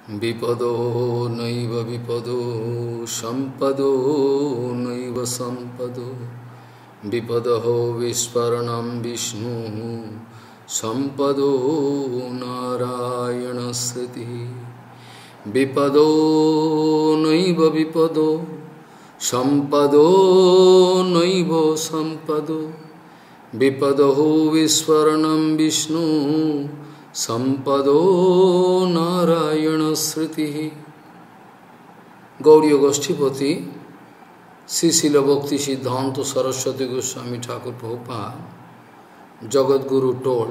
Vipado naiva vipado sampado naiva sampado Vipadaho visvaranam Vishnu sampado narayana sriti Vipado naiva vipado sampado naiva sampado Vipadaho visvaranam Vishnu Sampado Narayana Sriti. Gauriya Goshtipati, Srila Bhakti Siddhanta Saraswati Goswami Thakur Prabhupada, Jagat Guru told,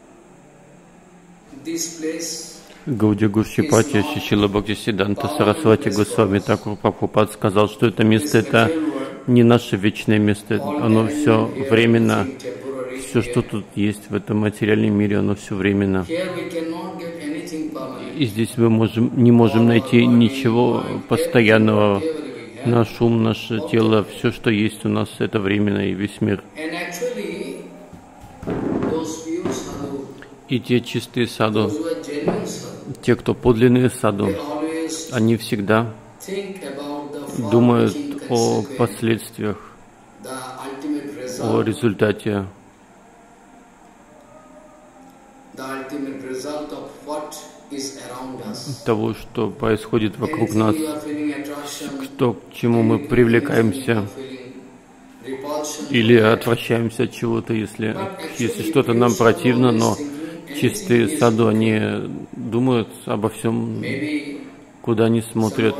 this place Гаудия Гошчипати, Срила Бхакти Сиддханта Сарасвати Госвами Тхакур Прабхупад сказал, что это место — это не наше вечное место, оно все временно. Все, что тут есть в этом материальном мире, оно все временно. И здесь мы не можем найти ничего постоянного. Наш ум, наше тело, все, что есть у нас, это временно, и весь мир. И те чистые саду, те, кто подлинные саду, они всегда думают о последствиях, о результате того, что происходит вокруг нас, к чему мы привлекаемся или отвращаемся от чего-то, если что-то нам противно, но чистые саду, они думают обо всем, куда они смотрят.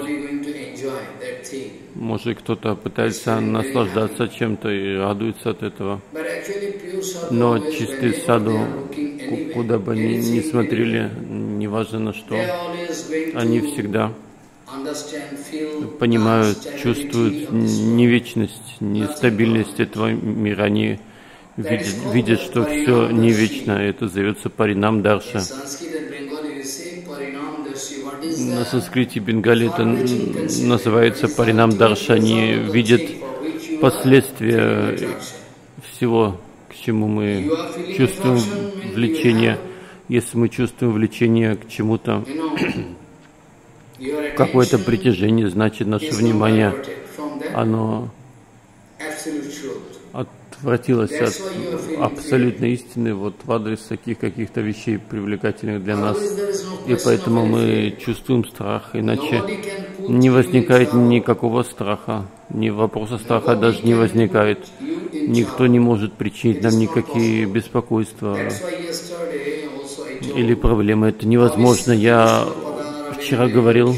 Может, кто-то пытается наслаждаться чем-то и радуется от этого. Но чистые саду, куда бы они ни смотрели, неважно на что, они всегда понимают, чувствуют невечность, нестабильность этого мира. Они видят, что все не вечно. Это зовется Паринам Дарша. На санскрите Бенгали это называется Паринам Дарша. Они видят последствия всего, к чему мы чувствуем влечение. Если мы чувствуем влечение к чему-то, какое-то притяжение, значит, наше внимание, оно отвратилось от абсолютной истины, вот в адрес таких каких-то вещей, привлекательных для нас. И поэтому мы чувствуем страх, иначе не возникает никакого страха, ни вопроса страха даже не возникает. Никто не может причинить нам никакие беспокойства или проблемы. Это невозможно. Я вчера говорил,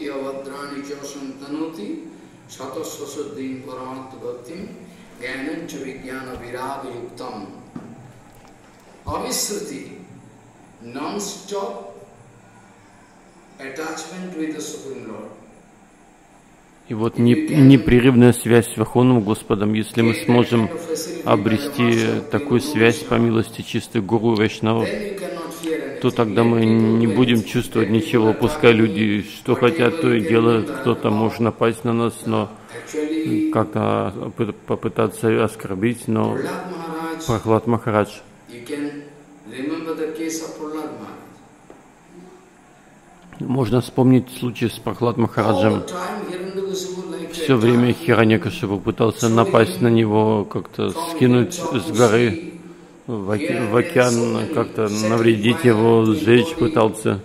и вот непрерывная связь с Верховным Господом, если мы сможем обрести такую связь по милости чистых гуру Вайшнавов, то тогда мы не будем чувствовать ничего. Пускай люди что хотят, то и делают. Кто-то может напасть на нас, но как-то попытаться оскорбить, но Прахлад Махарадж. Можно вспомнить случай с Прахлад Махараджем. Все время Хираньякашипу пытался напасть на него, как-то скинуть с горы в океан, как-то навредить его, сжечь пытался,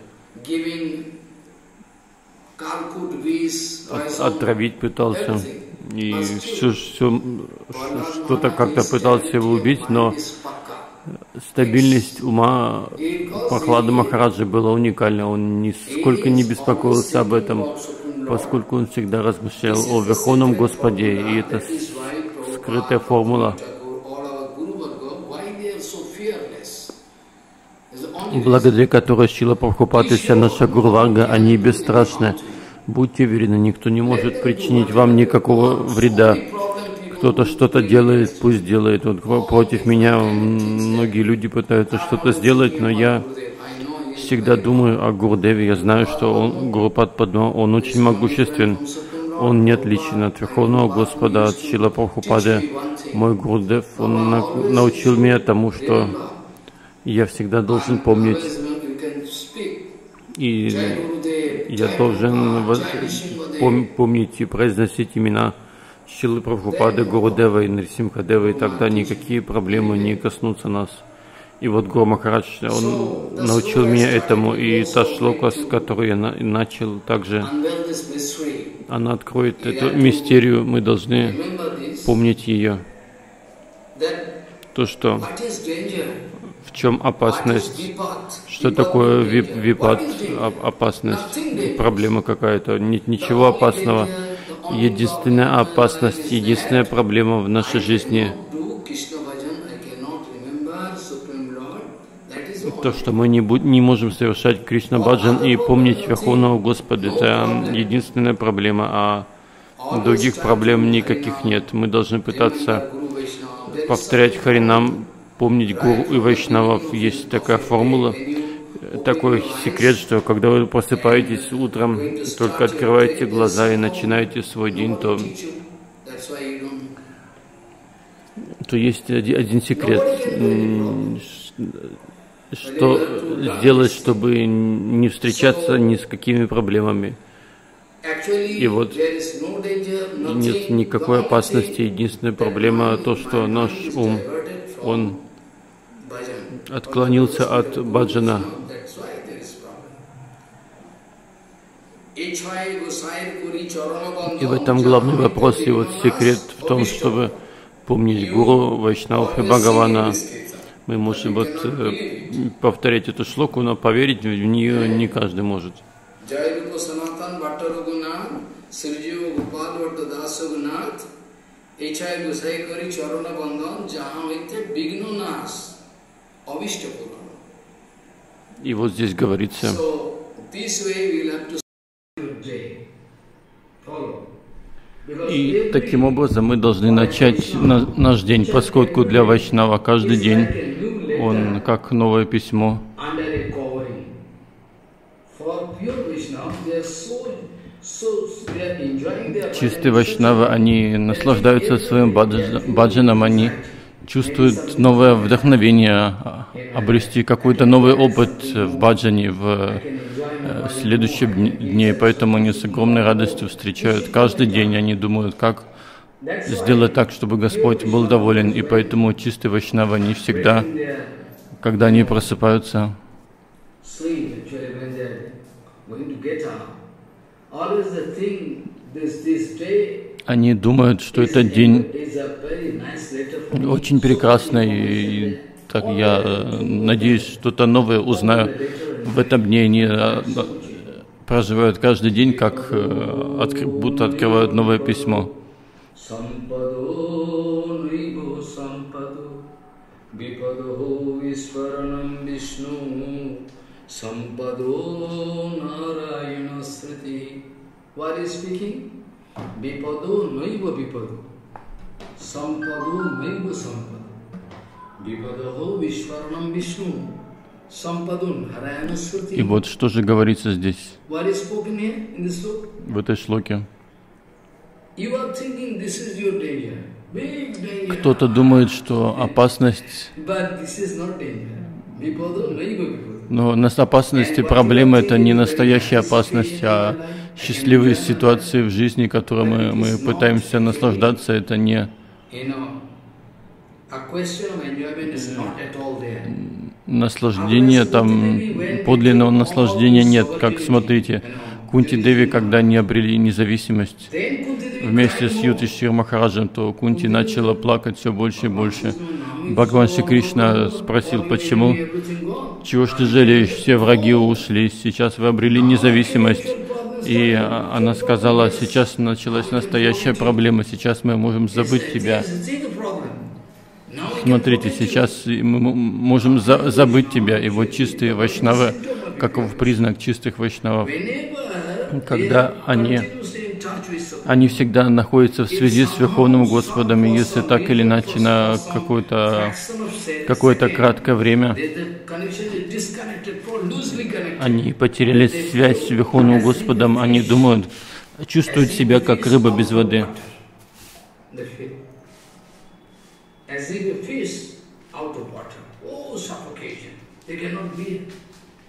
отравить пытался, и все что-то как-то пытался его убить, но стабильность ума Прахлада Махараджа была уникальна. Он нисколько не беспокоился об этом, поскольку он всегда размышлял о Верховном Господе, и это скрытая формула, благодаря которой Шрила Прабхупад и вся наша Гуру-варга, они бесстрашны. Будьте уверены, никто не может причинить вам никакого вреда. Кто-то что-то делает, пусть делает. Вот против меня многие люди пытаются что-то сделать, но я всегда думаю о Гурудеве. Я знаю, что Гурупад Падма, он очень могуществен. Он не отличен от Верховного Господа, от Шрила Прабхупады. Мой Гурудев, он научил меня тому, что я всегда должен помнить И я должен помнить и произносить имена Шрилы Прабхупады, Гурудева и Нарисимхадева, и тогда никакие проблемы не коснутся нас. И вот Гуру Махарадж, он научил меня этому, и та шлока, с которой я начал, также она откроет эту мистерию, мы должны помнить ее. То, что в чем опасность, что такое випад, опасность, проблема какая-то, нет ничего опасного. Единственная опасность, единственная проблема в нашей жизни — то, что мы не можем совершать Кришна-баджан и помнить Верховного Господа. Это единственная проблема, а других проблем никаких нет. Мы должны пытаться повторять Харинам, помнить Гуру и Вайшнавов. Есть такая формула, такой секрет, что когда вы просыпаетесь утром, только открываете глаза и начинаете свой день, то есть один секрет. Что сделать, чтобы не встречаться ни с какими проблемами. И вот нет никакой опасности. Единственная проблема то, что наш ум, он отклонился от баджана. И в этом главный вопрос, и вот секрет в том, чтобы помнить Гуру, Вайшнавов и Бхагавана. Мы можем вот повторять эту шлоку, но поверить в нее не каждый может. И вот здесь говорится, и таким образом мы должны начать наш день, поскольку для Вайшнава каждый день он как новое письмо. Чистые Вайшнавы, они наслаждаются своим баджаном, они чувствуют новое вдохновение, обрести какой-то новый опыт в баджане в следующие дни, поэтому они с огромной радостью встречают каждый день, они думают, как сделать так, чтобы Господь был доволен, и поэтому чистые Вайшнавы, они всегда, когда они просыпаются, они думают, что этот день очень прекрасный, и так я надеюсь, что-то новое узнаю в этом дне. Они проживают каждый день, как будто открывают новое письмо. И вот что же говорится здесь, в этой шлоке. Кто-то думает, что опасность, но опасность и проблемы — это не настоящая опасность, а счастливые ситуации в жизни, которые мы пытаемся наслаждаться, это не наслаждение, там подлинного наслаждения нет. Как смотрите, Кунти Деви, когда они обрели независимость вместе с Юдхишthira Махараджем, то Кунти начала плакать все больше и больше. Бхагаван Шри Кришна спросил, почему? Чего ж ты жалеешь? Все враги ушли, сейчас вы обрели независимость. И она сказала, сейчас началась настоящая проблема, сейчас мы можем забыть тебя. Смотрите, сейчас мы можем забыть тебя. И вот чистые вайшнавы, каков признак чистых вайшнавов, когда они всегда находятся в связи с Верховным Господом, и если так или иначе на какое-то краткое время они потеряли связь с Верховным Господом, они думают, чувствуют себя как рыба без воды.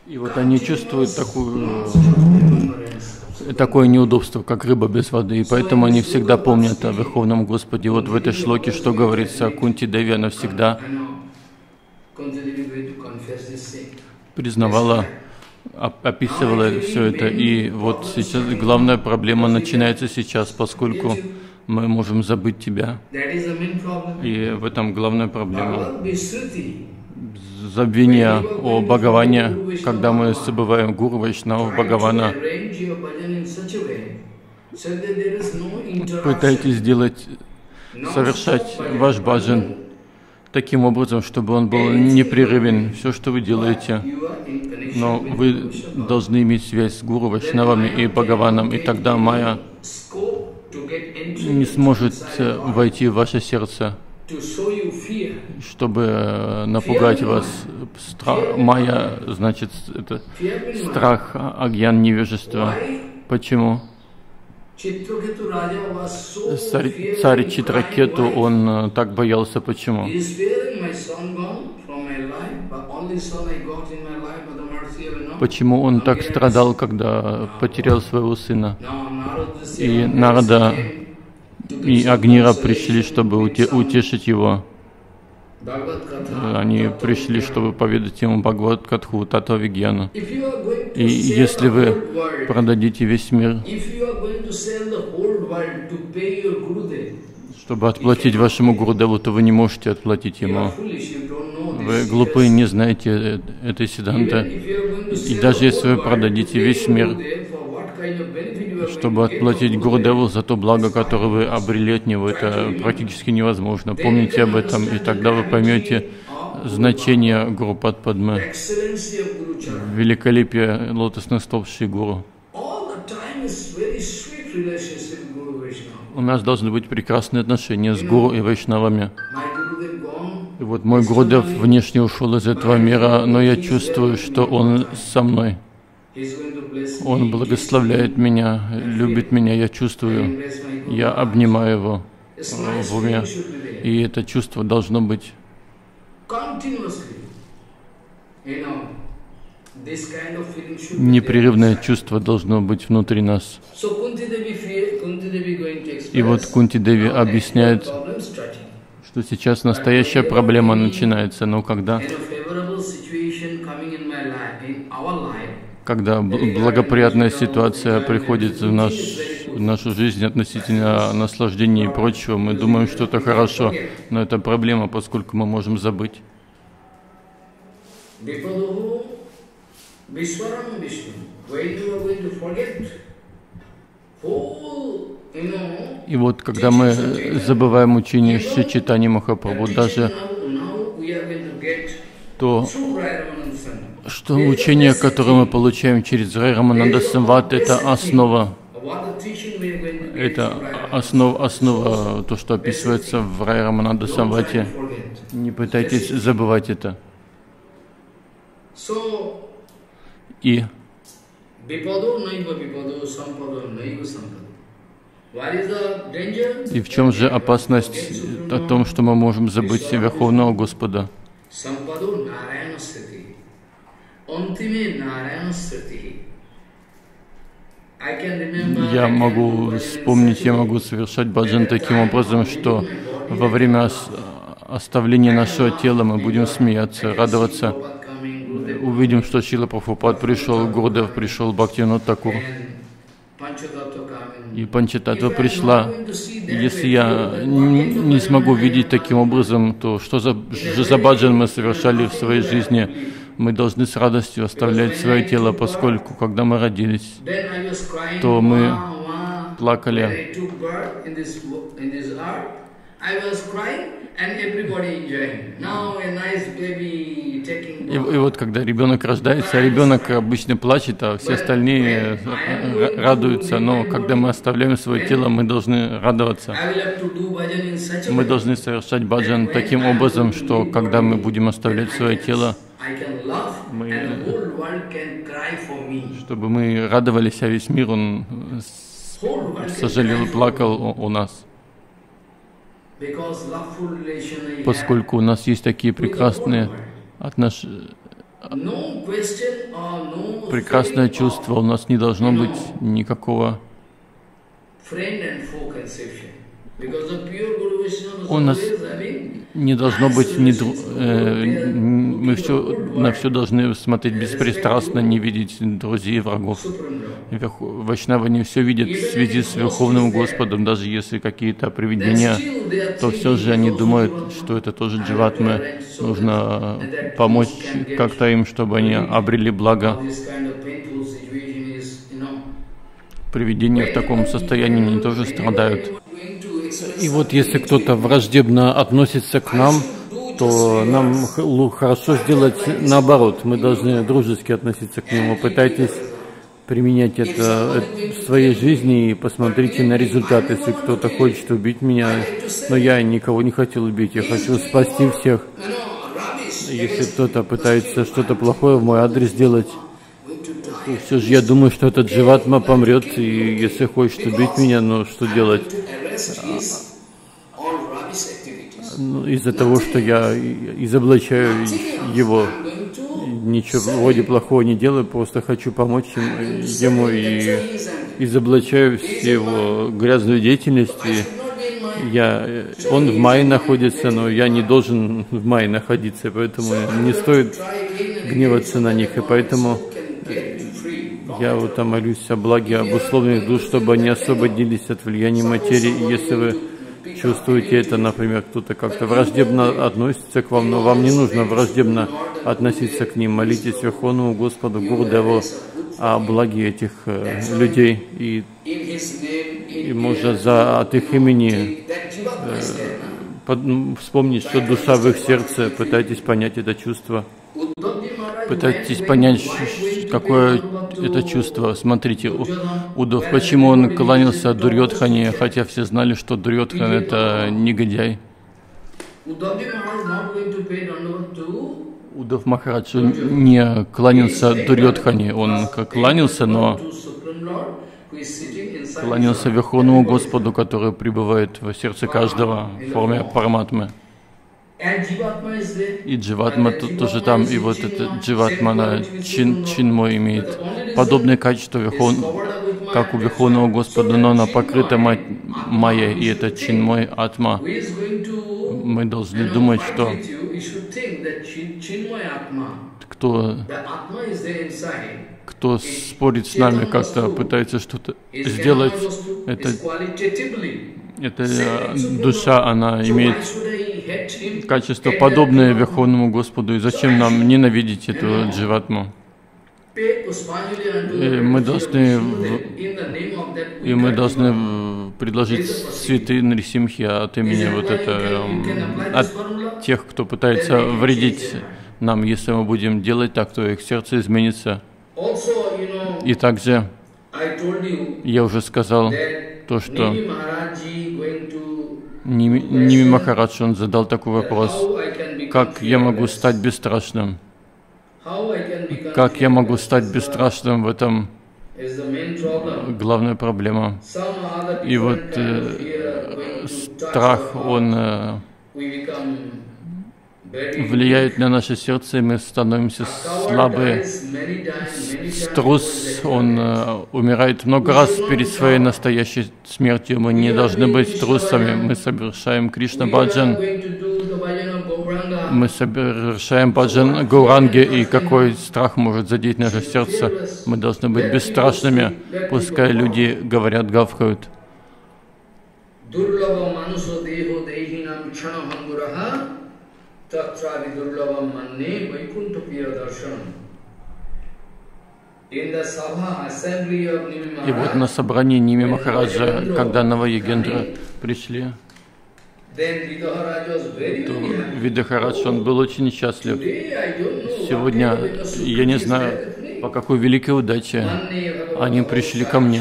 И вот они чувствуют такое неудобство, как рыба без воды, и поэтому они всегда помнят о Верховном Господе. Вот в этой шлоке, что говорится, Кунти Деви, она всегда признавала, описывала все это. И вот сейчас главная проблема начинается сейчас, поскольку мы можем забыть Тебя. И в этом главная проблема. Забвение о Бхагаване, когда мы забываем Гуру, Вайшнава, Бхагавана. Пытайтесь совершать ваш баджан таким образом, чтобы он был непрерывен, все, что вы делаете. Но вы должны иметь связь с Гуру, Вайшнавами и Бхагаваном, и тогда майя не сможет войти в ваше сердце, чтобы напугать вас. Майя, значит, это страх, агьян, невежество. Почему? Царь Читракету, он так боялся. Почему? Почему он так страдал, когда потерял своего сына? И Нарада и Агнира пришли, чтобы утешить его. Они пришли, чтобы поведать ему Бхагават-катху, Татва-вигьяну. И если вы продадите весь мир, чтобы отплатить вашему Гурудеву, то вы не можете отплатить ему. Вы глупые, не знаете этой сиддханты. И даже если вы продадите весь мир, чтобы отплатить Гурудеву за то благо, которое вы обрели от него, это практически невозможно. Помните об этом, и тогда вы поймете значение Гурупад Падмы, великолепие лотосных стоп Шри Гуру. У нас должны быть прекрасные отношения с Гуру и Вайшнавами. И вот мой Гурудев внешне ушел из этого мира, но я чувствую, что он со мной. Он благословляет меня, любит меня, я чувствую, я обнимаю его в уме. И это чувство должно быть непрерывное чувство должно быть внутри нас. И вот Кунти Деви объясняет, что сейчас настоящая проблема начинается, но когда благоприятная ситуация приходит в нашу жизнь относительно наслаждения и прочего, мы думаем, что это хорошо, но это проблема, поскольку мы можем забыть. И вот когда мы забываем учение Шри Чайтаньи Махапрабху, даже то, что учение, которое мы получаем через Рай Рамананда Самват, это основа. Это основа, то, что описывается в Рай Рамананда Самвате. Не пытайтесь забывать это. И в чем же опасность о том, что мы можем забыть Верховного Господа? Я могу вспомнить, я могу совершать баджан таким образом, что во время оставления нашего тела мы будем смеяться, радоваться. Увидим, что Шрила Прабхупад пришел, Гурудев пришел, Бхактивинода Тхакур. И Панчататтва пришла. Если я не смогу видеть таким образом, то что за баджан мы совершали в своей жизни? Мы должны с радостью оставлять свое тело, поскольку, когда мы родились, то мы плакали. И вот когда ребенок рождается, ребенок обычно плачет, а все остальные радуются. Но когда мы оставляем свое тело, мы должны радоваться. Мы должны совершать баджан таким образом, что когда мы будем оставлять свое тело, чтобы мы радовались, а весь мир, он сожалел и плакал у нас. Поскольку у нас есть такие прекрасные прекрасное чувство, у нас не должно быть никакого. У нас не должно быть мы на все должны смотреть беспристрастно, не видеть друзей и врагов. Вайшнавы не все видят в связи с Верховным Господом, даже если какие-то привидения, то все же они думают, что это тоже дживатмы. Нужно помочь как-то им, чтобы они обрели благо. Привидения в таком состоянии, они тоже страдают. И вот если кто-то враждебно относится к нам, то нам хорошо сделать наоборот. Мы должны дружески относиться к нему. Пытайтесь применять это в своей жизни и посмотрите на результат. Если кто-то хочет убить меня, но я никого не хотел убить, я хочу спасти всех. Если кто-то пытается что-то плохое в мой адрес делать, то все же я думаю, что этот дживатма помрет, и если хочет убить меня, ну что делать? Из-за того, что я изоблачаю его, ничего вроде плохого не делаю, просто хочу помочь ему и изоблачаю все его грязную деятельность. Он в мае находится, но я не должен в мае находиться, поэтому не стоит гневаться на них, и поэтому я вот молюсь о благе обусловленных душ, чтобы они освободились от влияния материи. И если вы чувствуете это, например, кто-то как-то враждебно относится к вам, но вам не нужно враждебно относиться к ним. Молитесь Верховному Господу Гурудеву о благе этих людей. И можно от их имени вспомнить, что душа в их сердце. Пытайтесь понять это чувство. Пытайтесь понять, какое это чувство. Смотрите, Удов, почему он кланялся Дурьодхане, хотя все знали, что Дурьодхан это негодяй. Удов Махарадж не кланялся Дурьодхане, он кланялся, но кланялся Верховному Господу, который пребывает в сердце каждого в форме Параматмы. И дживатма тоже там, и вот эта дживатма, она чинмой имеет подобные качества, как у Верховного Господа, но она покрыта майей, и это чинмой атма. Мы должны думать, что кто спорит с нами, как-то пытается что-то сделать, эта душа, она имеет качество, подобное Верховному Господу. И зачем нам ненавидеть эту дживатму? И мы должны предложить цветы Нарисимхи от имени от тех, кто пытается вредить нам. Если мы будем делать так, то их сердце изменится. И также я уже сказал то, что Ними Махарадж, он задал такой вопрос: как я могу стать бесстрашным? Как я могу стать бесстрашным? В этом главная проблема. И вот страх, он влияет на наше сердце, и мы становимся слабые. Трус, он умирает много раз перед своей настоящей смертью. Мы не должны быть трусами. Мы совершаем Кришна-баджан. Мы совершаем баджан Гауранги, и какой страх может задеть наше сердце? Мы должны быть бесстрашными. Пускай люди говорят, гавкают. И вот на собрании Ними Махараджа, когда Наваяgendra пришли, то Видахарадж, он был очень счастлив. Сегодня, я не знаю, по какой великой удаче они пришли ко мне.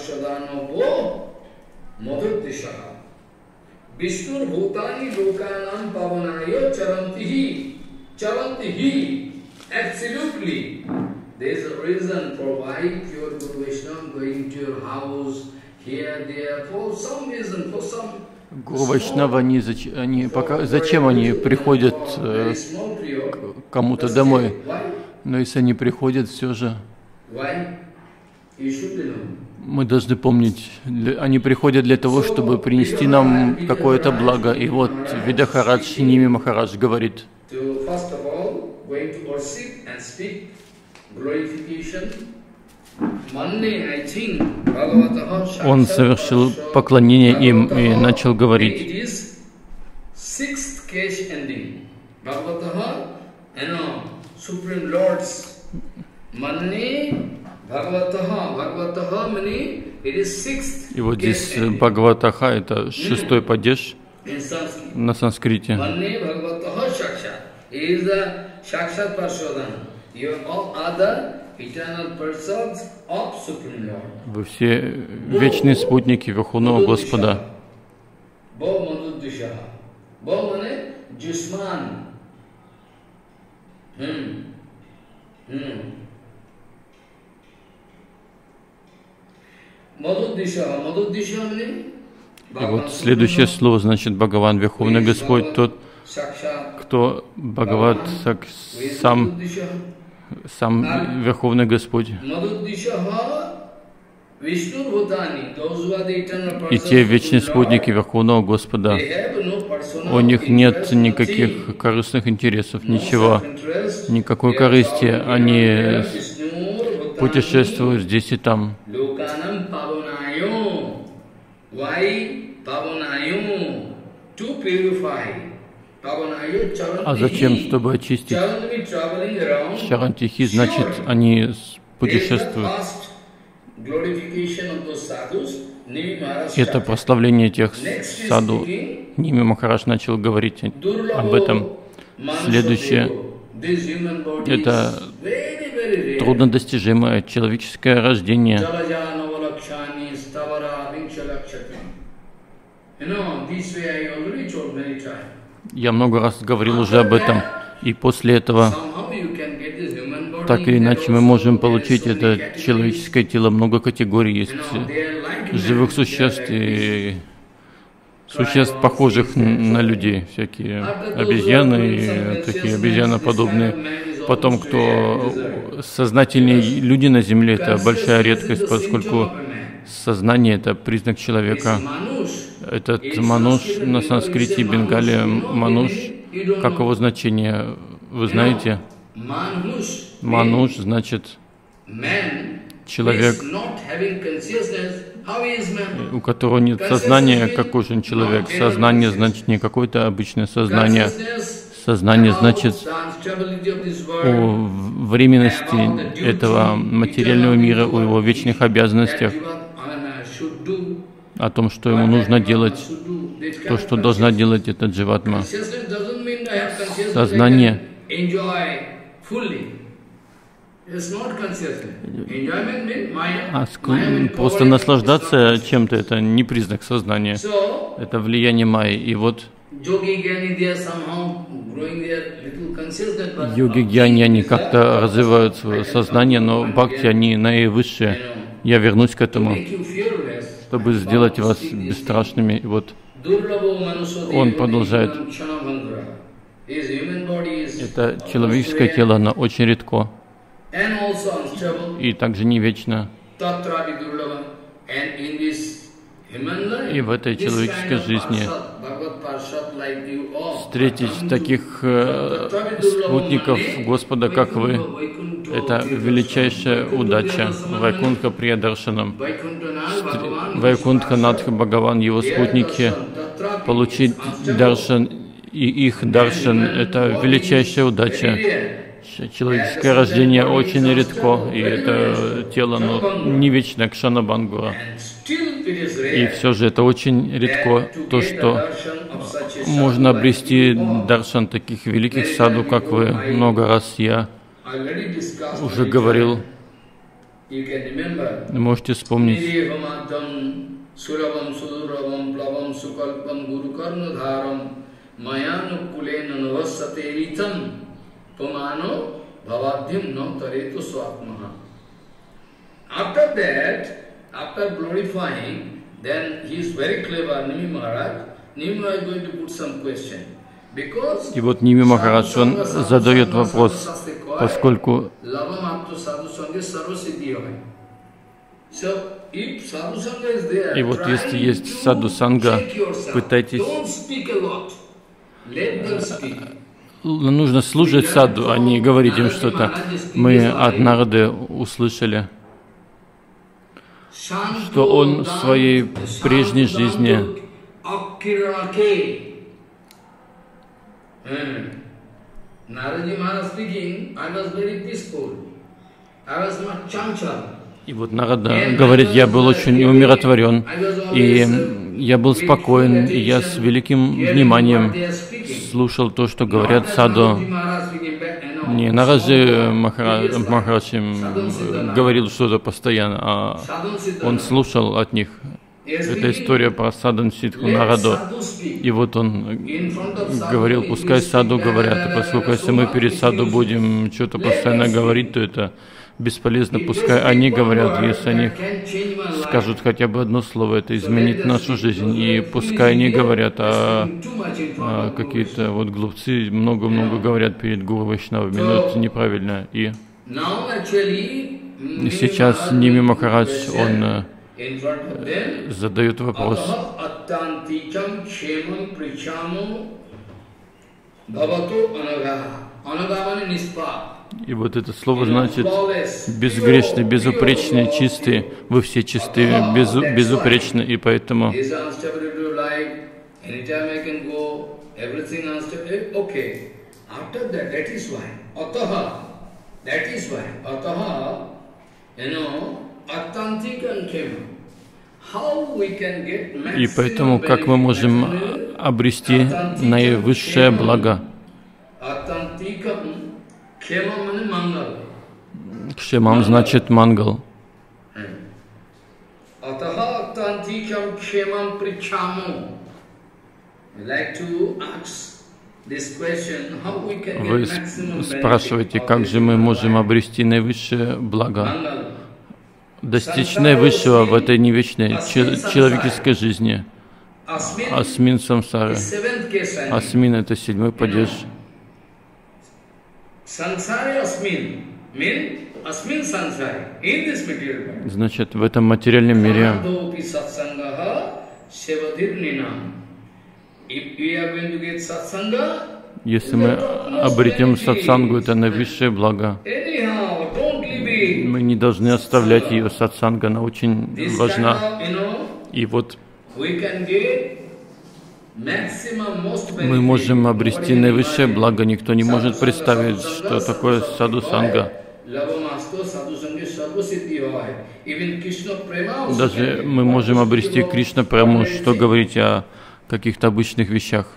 There is a reason for why pure Guru Vaishnava going to your house, here, there, for some reason, for some. Гуру Вайшнава, зачем они приходят к кому-то домой? Но если они приходят, все же Why? You should know. мы должны помнить, они приходят для того, чтобы принести нам какое-то благо. И вот Видахарадж, Ними Махарадж говорит, First of all, going to worship and speak glorification. Monday, I think, он совершил поклонение им и начал говорить. It is sixth case ending. Bhagavataha, Supreme Lord's Manne, Bhagavataha meaning it is sixth. И вот здесь Бхагаватаха — это шестой падеж на санскрите. Manne Bhagavataha Shakshat is the Shakshat Parshodana. You are all other eternal persons of Supreme Lord. Вы все вечные спутники Верховного Господа. Bo Manuddishaha. Bo means Jusman. И вот следующее слово значит Бхагаван, Верховный Господь, тот, кто Бхагават, сам Верховный Господь. И те вечные спутники Верховного Господа, у них нет никаких корыстных интересов, ничего, никакой корысти, они путешествуют здесь и там. А зачем? Чтобы очистить. Чарантихи, значит, они путешествуют. Это прославление тех саду. Ними Махарадж начал говорить об этом. Следующее — это труднодостижимое человеческое рождение. Я много раз говорил уже об этом. И после этого, так или иначе, мы можем получить это человеческое тело. Много категорий есть живых существ и существ, похожих на людей. Всякие обезьяны и такие обезьяноподобные. Потом, кто сознательные люди на Земле, это большая редкость, поскольку сознание — это признак человека. Этот мануш на санскрите Бенгале, мануш, как его значение, вы знаете? Мануш значит человек, у которого нет сознания. Какой же он человек? Сознание значит не какое-то обычное сознание. Сознание значит о временности этого материального мира, о его вечных обязанностях, о том, что ему нужно делать, то, что должна делать эта дживатма. Сознание просто наслаждаться чем-то — это не признак сознания, это влияние майи. И вот йоги-гьяни, они как-то развивают свое сознание, но бхакти, они наивысшие. Я вернусь к этому, чтобы сделать вас бесстрашными. И вот он продолжает. Это человеческое тело, оно очень редко и также не вечно. И в этой человеческой жизни встретить таких спутников Господа, как вы, это величайшая удача. Вайкунтха Приядаршанам. Вайкунтха Надха Бхагаван, его спутники, получить даршан и их даршан — это величайшая удача. Человеческое рождение очень редко, и это тело, но не вечно, кшанабангура. И все же это очень редко, то, что можно обрести даршан таких великих саду, как вы. Много раз я уже говорил, можете вспомнить. After that, after glorifying, then he is very clever, Nimi Maharaj. Nimi Maharaj is going to put some question. И вот Ними Махарадж, он задает вопрос. поскольку и вот если есть саду-санга, пытайтесь, нужно слушать саду, а не говорить им что-то. Мы от Нарады услышали, что он в своей прежней жизни и вот Нарада говорит, я был очень умиротворен, и я был спокоен, и я с великим вниманием слушал то, что говорят саду. Не Нараджи Махарадж им говорил что-то постоянно, а он слушал от них. Это история про Садан Сидху Нараду. И вот он говорил, пускай саду говорят, и поскольку если мы перед саду будем что-то постоянно говорить, то это бесполезно, пускай они говорят, если они скажут хотя бы одно слово, это изменит нашу жизнь. И пускай они говорят, а какие-то вот глупцы много-много говорят перед Гуру Вайшнавами, но это неправильно. И сейчас Ними Махарадж, он задает вопрос. И вот это слово значит безгрешный, безупречный, чистый. Вы все чистые, безупречны, и поэтому и поэтому как мы можем обрести наивысшее благо? Кшемам значит мангал. Вы спрашиваете, как же мы можем обрести наивысшее благо, достичь наивысшего в этой невечной человеческой жизни. Асмин самсары. Асмин — это 7-й падеж. Значит, в этом материальном мире если мы обретем сатсангу, это наивысшее благо. Мы не должны оставлять ее. Сатсанга, она очень важна. И вот мы можем обрести наивысшее благо. Никто не может представить, что такое саду-санга. Даже мы можем обрести Кришна-прему, что говорить о каких-то обычных вещах.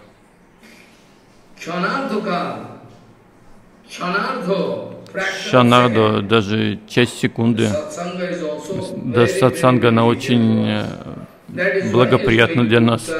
Шанардо, даже часть секунды. Да, сатсанга, она очень благоприятна для нас.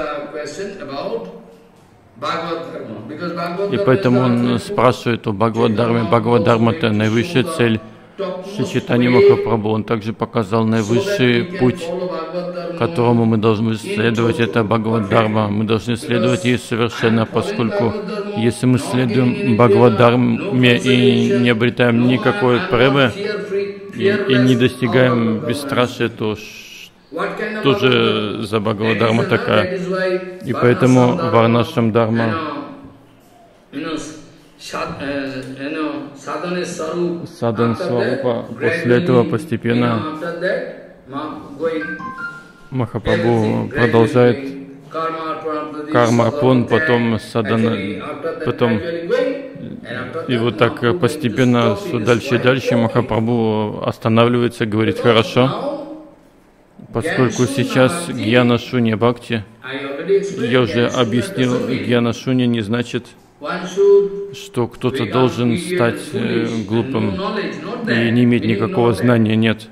И поэтому он спрашивает о Бхагавад-дарме. Бхагавад-дарма — это наивысшая цель. Шри Чайтанья Махапрабху, он также показал наивысший путь, которому мы должны следовать. Это Бхагавад-дарма. Мы должны следовать ей совершенно, поскольку если мы следуем Бхагавад-дарме и не обретаем никакой премы и не достигаем бесстрашия, то что же за Бхагавад-дарма такая? И поэтому Варнашрам-дарма, Садан Сварупа, после этого постепенно Махапрабху продолжает Кармарпон, потом Садана, потом и вот так постепенно все дальше и дальше Махапрабху останавливается, говорит: хорошо, поскольку сейчас Гьяна Шунья Бхакти, я уже объяснил, Гьяна Шунья не значит, что кто-то должен стать глупым и не иметь никакого знания. Нет.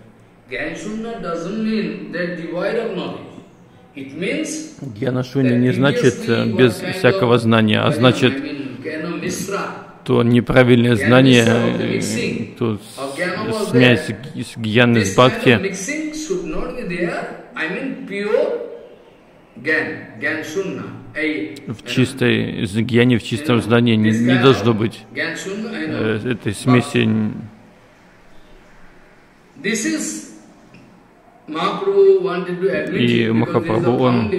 Гьяна Шунья не значит без всякого знания, а значит то неправильное знание, то смесь с гьяны с бхакти. в чистой гьяне, в чистом знании не должно быть этой смеси. И Махапрабху, он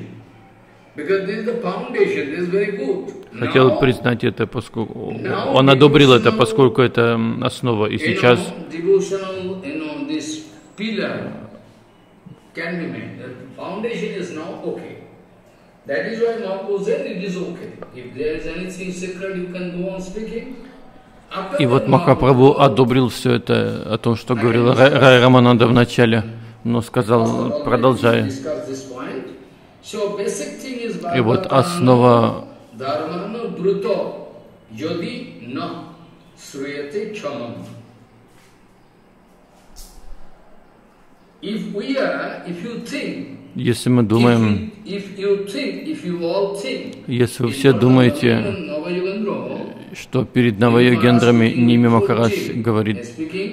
хотел признать это, поскольку он одобрил это, поскольку это основа. И сейчас и вот Махапрабху одобрил все это, о том, что говорил Рай Рамананда в начале, но сказал, продолжая. И вот основа если мы думаем, если вы все думаете, что перед Навайогендрами Ними Махарадж говорит,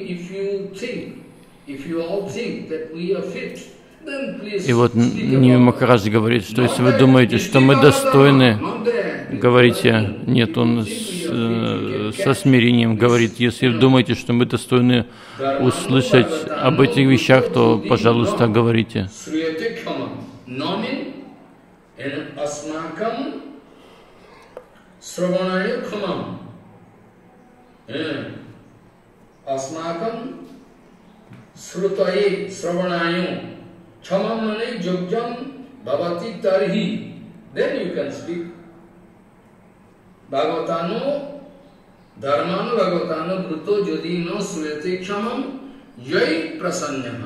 и вот Ними Махарадж говорит, что если вы думаете, что мы достойны, говорите, нет, он со смирением говорит, если вы думаете, что мы достойны услышать об этих вещах, то, пожалуйста, говорите. Chamamane yogjam bhavati tarhi. Then you can speak. Bhagavatano dharmano bhagavatano bruto jodi no suyate kshamam yai prasanyaha.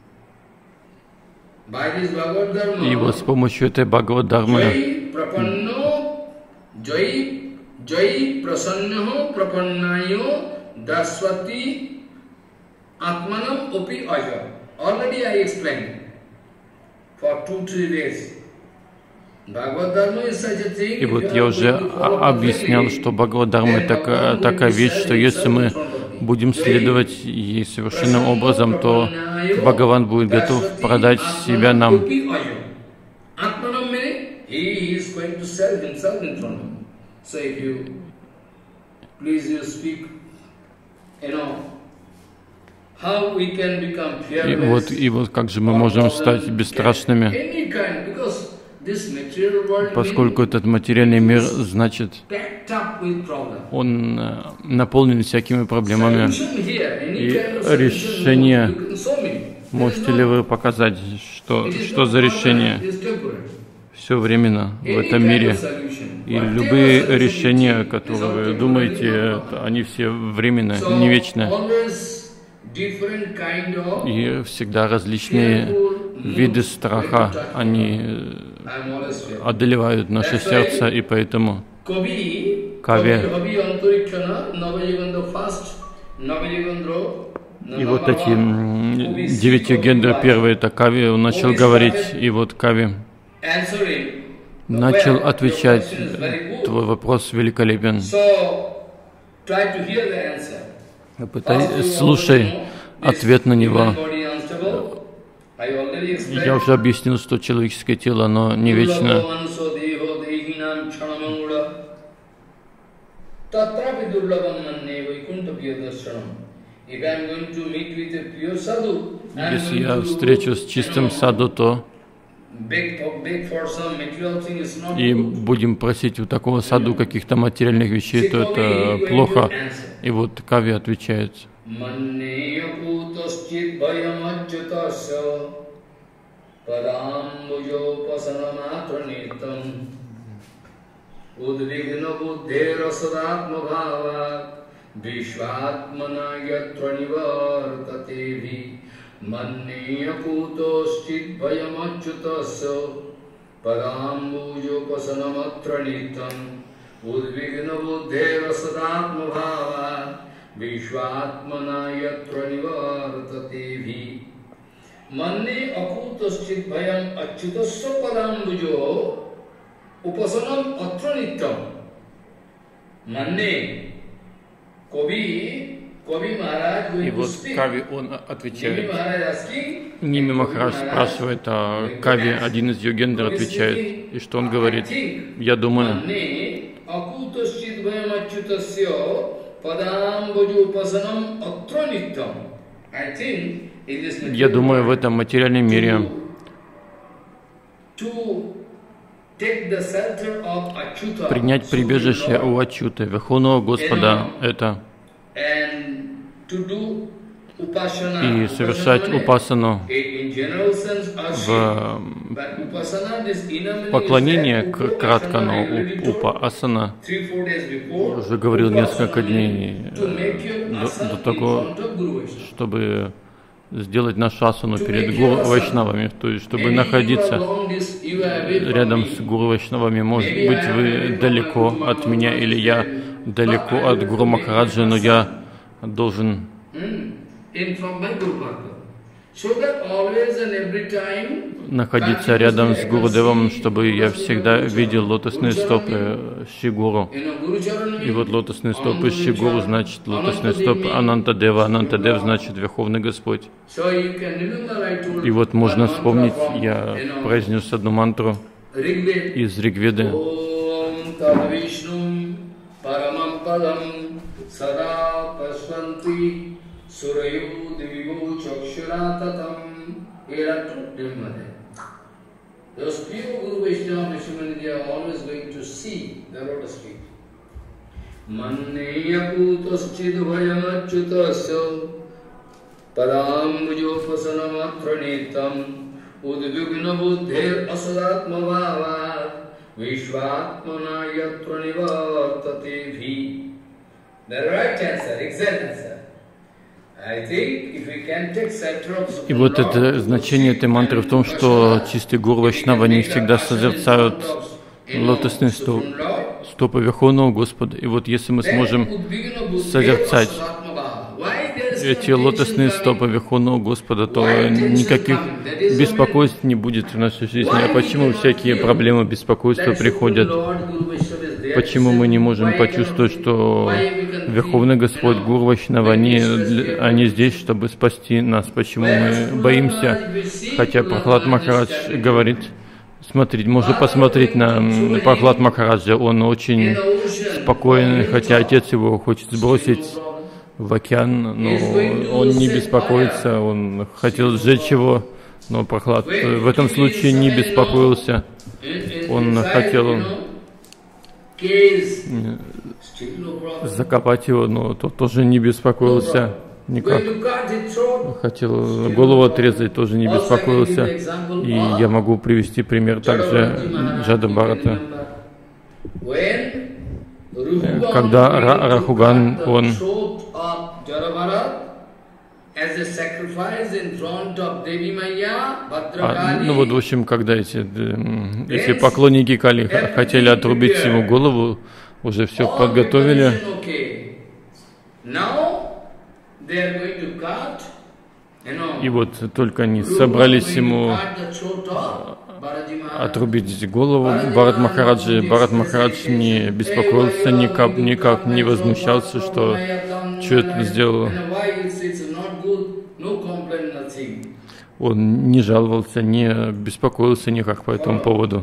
By this Bhagavad Dharma, и вот с помощью этой Бхагавад-дхармы jai prasanyaho prapannayo daswati atmanam opi aja. Already I explained. For 2-3 days. И вот я уже объяснял, что Бхагавад-дхарма такая вещь, что если мы будем следовать ей совершенным образом, то Бхагаван будет готов продать себя нам. И вот как же мы можем стать бесстрашными, поскольку этот материальный мир, значит, он наполнен всякими проблемами. И решение, можете ли вы показать, что за решение? Все временно в этом мире. И любые решения, которые вы думаете, они все временные, не вечные. И всегда различные виды страха, они одолевают наше сердце, и поэтому Кави, и вот эти 9 югендр, первый это Кави, он начал говорить, и вот Кави начал отвечать. Твой вопрос великолепен. Слушай ответ на него. Я уже объяснил, что человеческое тело, оно не вечно. Если я встречусь с чистым саду, то и будем просить у такого саду каких-то материальных вещей, то это плохо. И вот Кави отвечает. Manneyakutoschit bhayamachyutasya padambujopasanamatranitam udvigna buddhera sadatma bhava vishvatmana yatra nivartatevi. Manne akutoschit bhayam achyutasya padambujo upasanam atranitam. Manne, Kavi И вот Кави, он отвечает. Ними Махарадж спрашивает, а Кави, один из йогендр, отвечает. И что он говорит? Я думаю, в этом материальном мире принять прибежище у Ачюты, Верховного Господа, это и совершать упасану в поклонение кратко, но упасана, уже говорил несколько дней до того, чтобы сделать нашу асану перед Гуру Вайшнавами, то есть чтобы находиться рядом с Гуру Вайшнавами. Может быть, вы далеко от меня или я далеко от Гуру Махараджа, но я должен находиться рядом с Гурудевом, чтобы я всегда видел лотосные стопы Шри Гуру. И вот лотосные стопы Шри Гуру значит лотосные стопы Анантадева. Анантадев значит Верховный Господь. И вот можно вспомнить, я произнес одну мантру из Ригведы. Those pure Guru Vaishnava Rishimani, they are always going to see the lotus feet. Manneya putascidvayamachyutasya padambujopasanamathranitam udvigna buddhir asadatma bhava vishvatmana yatra nivartate bhi. The right answer, exact answer. И вот это значение этой мантры в том, что чистые Гуру Вайшнава, они всегда созерцают лотосные стопы Верховного Господа. И вот если мы сможем созерцать эти лотосные стопы Верховного Господа, то никаких беспокойств не будет в нашей жизни. А почему всякие проблемы, беспокойства приходят? Почему мы не можем почувствовать, что Верховный Господь, Гуру Вайшнава, они здесь, чтобы спасти нас? Почему мы боимся? Хотя Прахлад Махарадж говорит, смотрите, можно посмотреть на Прахлад Махараджа, он очень спокойный, хотя отец его хочет сбросить в океан, но он не беспокоится, он хотел сжечь его, но Прахлад в этом случае не беспокоился, он хотел закопать его, но тот тоже не беспокоился никак. Хотел голову отрезать, тоже не беспокоился. И я могу привести пример также Джада Бхарата. Когда Рахуган, он ну вот, в общем, когда эти поклонники Кали хотели отрубить ему голову, уже все подготовили. И вот только они собрались ему отрубить голову Бхарат Махараджи. Бхарат Махарадж не беспокоился, никак не возмущался, что это сделал. Он не жаловался, не беспокоился никак по этому поводу.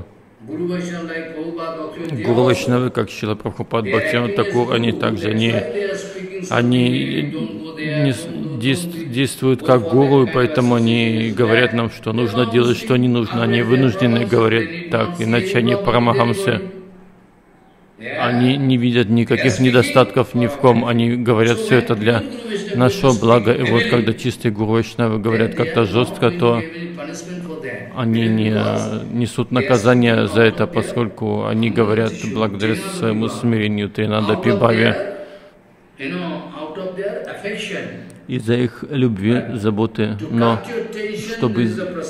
Гуру Вайшнавы, как Шрила Прабхупад Бхактивинода Тхакур, они также, они действуют как гуру, и поэтому они говорят нам, что нужно делать, что не нужно. Они вынуждены говорить так, иначе они парамахамсы. Они не видят никаких недостатков ни в ком, они говорят все это для нашего блага. И вот когда чистые Гуру Вайшнавы говорят как-то жестко, то они не несут наказание за это, поскольку они говорят благодаря своему смирению Тринада Пибави, из-за их любви, заботы, но чтобы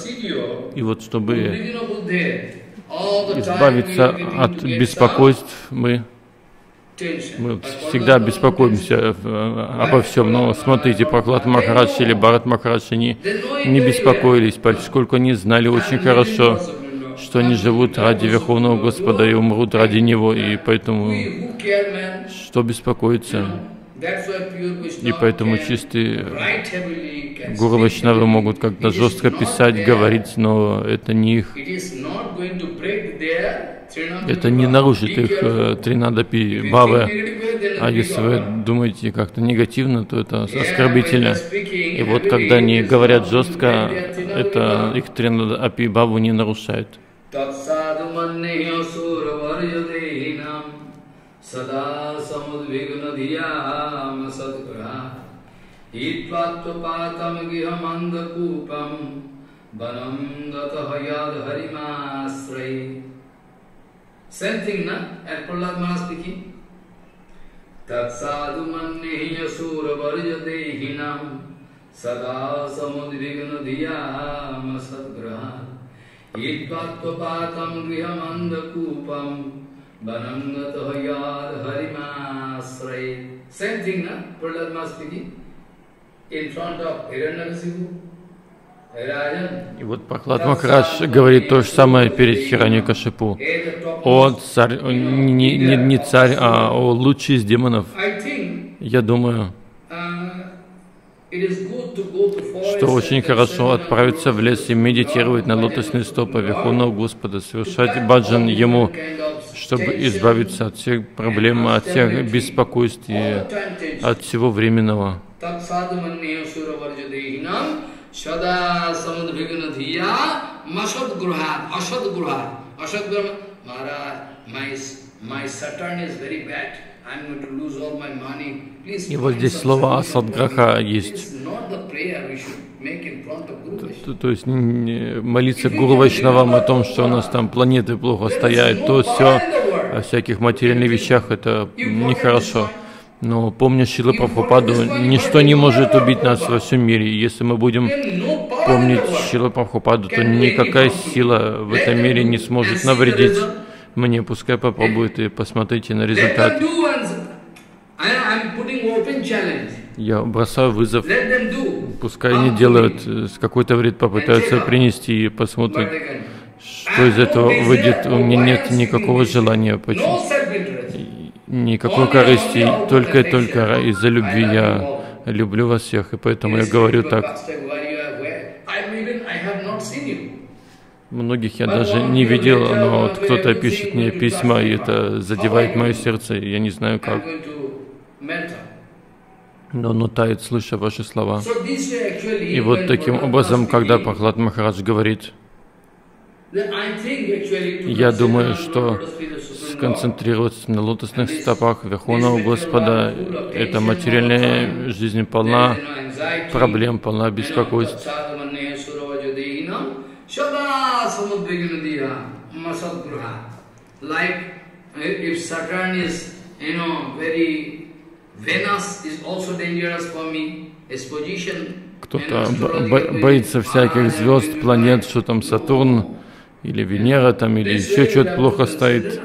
избавиться от беспокойств, мы всегда беспокоимся обо всем. Но смотрите, Прахлад Махарадж или Бхарат Махарадж, они не беспокоились, поскольку они знали очень хорошо, что они живут ради Верховного Господа и умрут ради Него, и поэтому что беспокоиться? И поэтому чистые гуру Вайшнавы могут как-то жестко писать, говорить, но это не их. Это не нарушит их тринадапи бхавы. А если вы думаете как-то негативно, то это оскорбительно. И вот когда они говорят жестко, это их тринадапи бхаву не нарушает. Sada samudvigna dhyam sadgurha Hitvatvapatam gihamandakupam Banam gatahayad harimasrai. Same thing, na? And Prahlad Maharaj speaking. Tat sadhu mannehi asura varjadehinam Sada samudvigna dhyam sadgurha Hitvatvapatam gihamandakupam Same thing, na? Prahlad Maharaj speaking in front of Hiranyakasipu. И вот Прахлад Махарадж говорит то же самое перед Хираньякашипу. О царь, не царь, а о лучший из демонов. Я думаю, что очень хорошо отправиться в лес и медитировать на лотосные стопы Верховного Господа, совершать баджан Ему, чтобы избавиться от всех проблем, от всех беспокойств и от всего временного. И вот здесь слово асадграха есть. То есть молиться Гуру Вайшнавам о том, что у нас там планеты плохо стоят, то все о всяких материальных вещах, это нехорошо. Но помня Шрила Прабхупаду, ничто не может убить нас во всем мире. И если мы будем помнить Шрила Прабхупаду, то никакая сила в этом мире не сможет навредить мне. Пускай попробует, и посмотрите на результат. Я бросаю вызов. Пускай они делают, с какой-то вред попытаются принести и посмотрят, что из этого выйдет. У меня нет никакого желания, никакой корысти, только и только из-за любви. Я люблю вас всех, и поэтому я говорю так. Многих я даже не видел, но вот кто-то пишет мне письма, и это задевает мое сердце, и я не знаю как. Но оно тает, слыша ваши слова. И вот таким образом, когда Прахлад Махарадж говорит, я думаю, что сконцентрироваться на лотосных стопах Верховного Господа, эта материальная жизнь полна проблем, полна беспокойств. Кто-то боится всяких звезд, планет, что там Сатурн или Венера там, или еще что-то плохо стоит.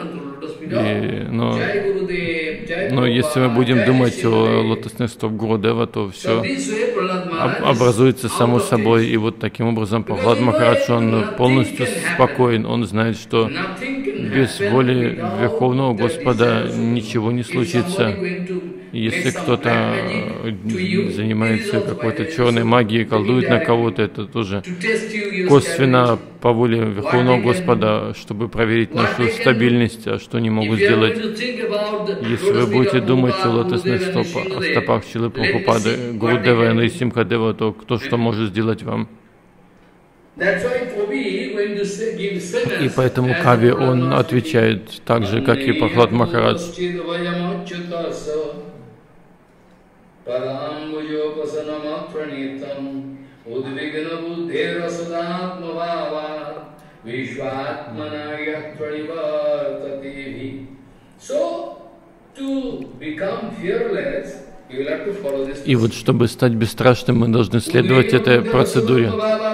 Но если мы будем думать о лотосных стоп Гурудева, то все образуется само собой. И вот таким образом Прахлад Махарадж, он полностью спокоен. Он знает, что без воли Верховного Господа ничего не случится. Если кто-то занимается какой-то черной магией, колдует на кого-то, это тоже косвенно по воле Верховного Господа, чтобы проверить нашу стабильность, а что они могут сделать. Если вы будете думать о лотосных стопах Шрилы Прабхупады, Гурудева и Нарисимхадева, то кто что может сделать вам? И поэтому Кави, он отвечает так же, как и Прахлад Махарадж. И вот чтобы стать бесстрашным, мы должны следовать этой процедуре.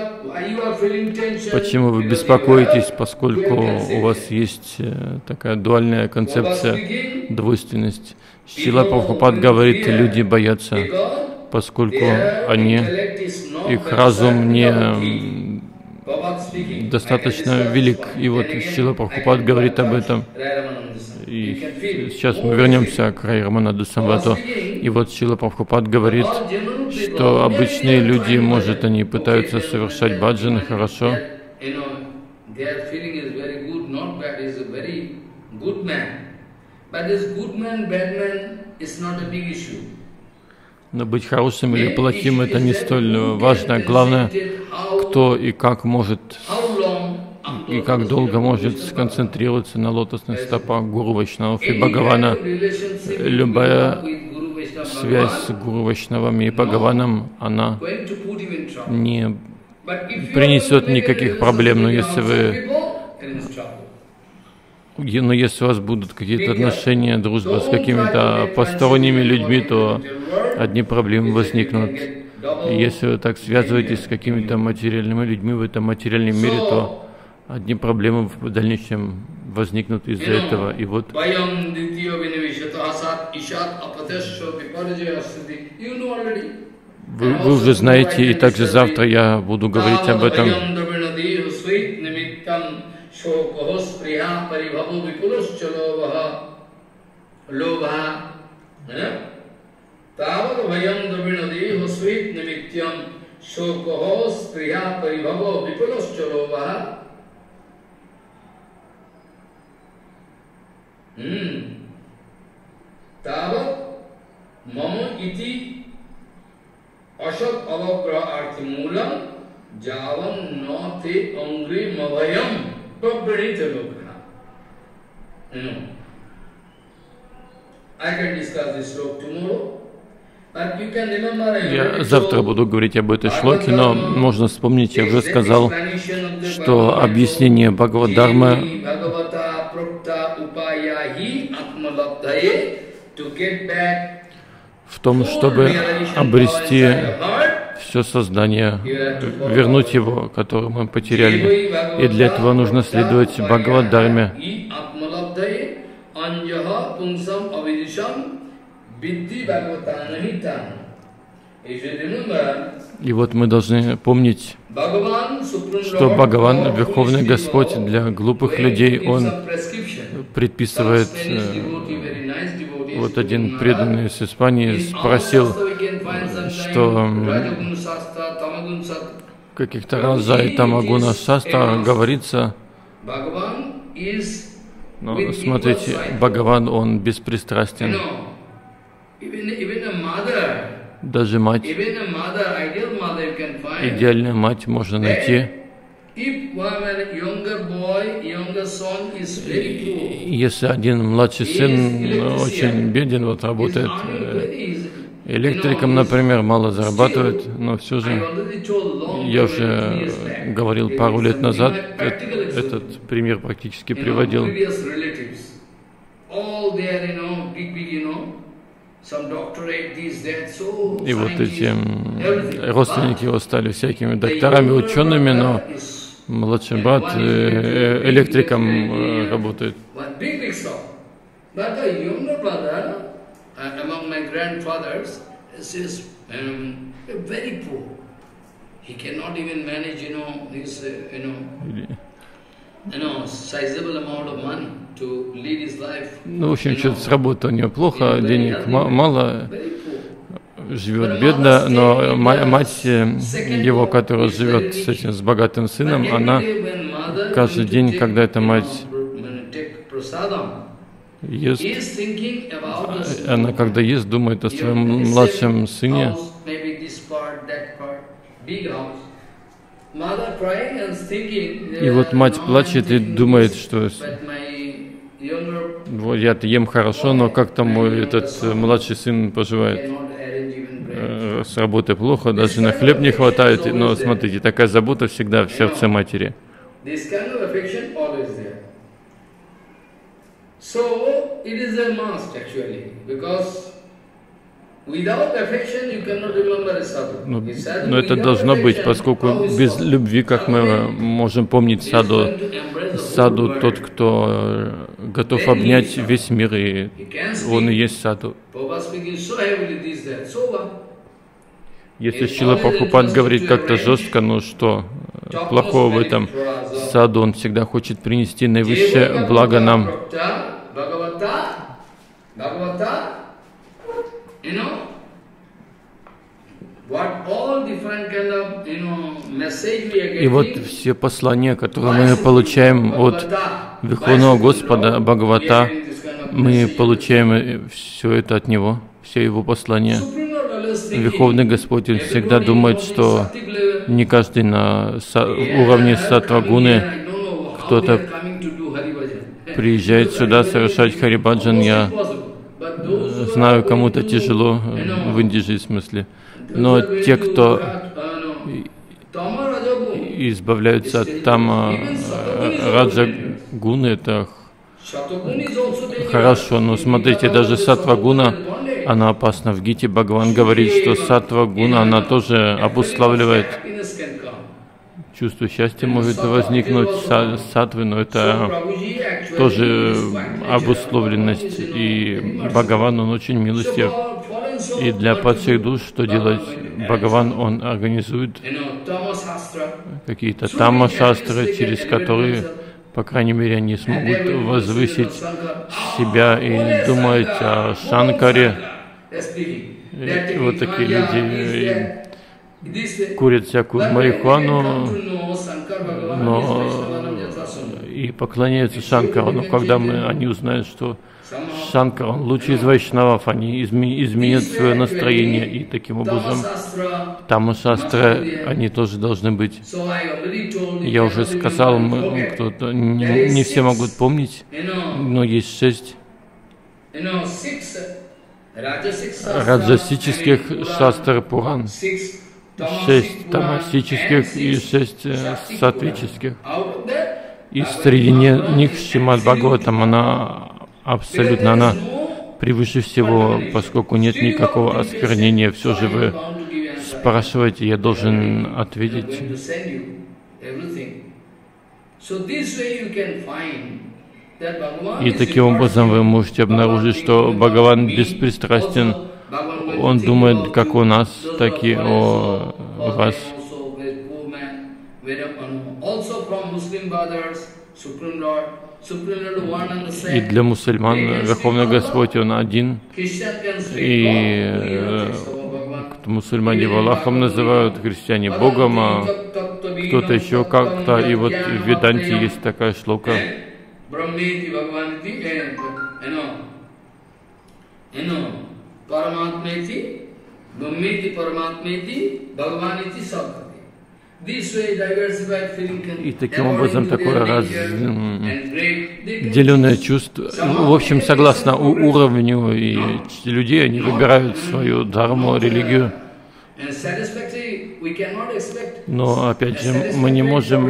Почему вы беспокоитесь? Поскольку у вас есть такая дуальная концепция, двойственность. Шрила Прабхупад говорит, люди боятся, поскольку их разум не достаточно велик. И вот Шрила Прабхупад говорит об этом. И сейчас мы вернемся к Рай Раманаду Самвату. И вот Шрила Прабхупад говорит, что обычные люди, может, они пытаются совершать баджаны хорошо, но быть хорошим или плохим — это не столь важно. Главное, кто и как может, и как долго может сконцентрироваться на лотосных стопах Гуру Вайшнавов и Бхагавана. Любая связь с Гуру Вайшнавами и Бхагаваном, она не принесет никаких проблем. Но если у вас будут какие-то отношения, дружба с какими-то посторонними людьми, то одни проблемы возникнут. И если вы так связываетесь с какими-то материальными людьми в этом материальном мире, то одни проблемы в дальнейшем возникнут из-за этого. И вот вы уже знаете, и также завтра я буду говорить об этом. Tavat mama iti asat avagra arthimulam javan nate angri mavayam prabhanita lokha. I can discuss this slok tomorrow. Я завтра буду говорить об этой шлоке, но можно вспомнить, я уже сказал, что объяснение Бхагавад-дармы в том, чтобы обрести все сознание, вернуть его, которое мы потеряли. И для этого нужно следовать Бхагавад-дарме. И вот мы должны помнить, что Бхагаван, Верховный Господь, для глупых людей, Он предписывает. Вот один преданный из Испании спросил, что каких-то Раджа и Тамагуна Шастра говорится, но смотрите, Бхагаван, Он беспристрастен. Даже мать, идеальная мать можно найти. Если один младший сын очень беден, вот работает электриком, например, мало зарабатывает, но все же, я уже говорил пару лет назад, этот пример практически приводил. И вот эти родственники его стали всякими докторами, учеными, но младший брат электриком работает. Ну, в общем, что-то с работой у него плохо, денег мало, живет бедно, но мать его, которая живет с богатым сыном, она каждый день, когда эта мать ест, она когда ест, думает о своем младшем сыне. И вот мать плачет и думает, что вот я-то ем хорошо, но как там мой этот младший сын поживает? С работы плохо, даже на хлеб не хватает. Но смотрите, такая забота всегда в сердце матери. Но это должно быть, поскольку без любви, как мы можем помнить саду, тот, кто готов обнять весь мир, и он и есть саду. Если Шрила Прабхупад говорит как-то жестко, ну что плохого в этом? Саду, он всегда хочет принести наивысшее благо нам. И вот все послания, которые мы получаем от Верховного Господа, Бхагавата, мы получаем все это от Него, все Его послания. Верховный Господь Он всегда думает, что не каждый на уровне саттва-гуны, кто-то приезжает сюда совершать харибаджан. Я знаю, кому-то тяжело в Индии жить, в смысле. Но те, кто избавляются от тама раджа гуны, это хорошо. Но смотрите, даже саттва-гуна, она опасна. В Гите Бхагаван говорит, что саттва-гуна, она тоже обуславливает чувство счастья, может возникнуть саттвы, но это тоже обусловленность. И Бхагаван, он очень милостив. И для падших душ что делать? Бхагаван, он организует какие-то тамма-шастры, через которые, по крайней мере, они смогут возвысить себя и думать о Шанкаре. И вот такие люди курят всякую марихуану, но и поклоняются Шанкару. Но когда они узнают, что Шанкар, он лучший из вайшнавов, они изменят свое настроение, и таким образом тамма-шастры, они тоже должны быть. Я уже сказал, кто-то не все могут помнить, но есть 6 раджасических шастр Пуран, 6 тамасических и 6 сатвических. И среди них Шримад Бхагаватам, она абсолютно, она превыше всего, поскольку нет никакого осквернения. Все же вы спрашиваете, я должен ответить. И таким образом вы можете обнаружить, что Бхагаван беспристрастен. Он думает как о нас, так и о вас. И для мусульман Верховный Господь, Он один. И мусульмане его Аллахом называют, христиане Богом, а кто-то еще как-то. И вот в Веданте есть такая шлока. И таким образом такое разделенное чувство. В общем, согласно уровню и людей, они выбирают свою дхарму, религию. Но опять же, мы не можем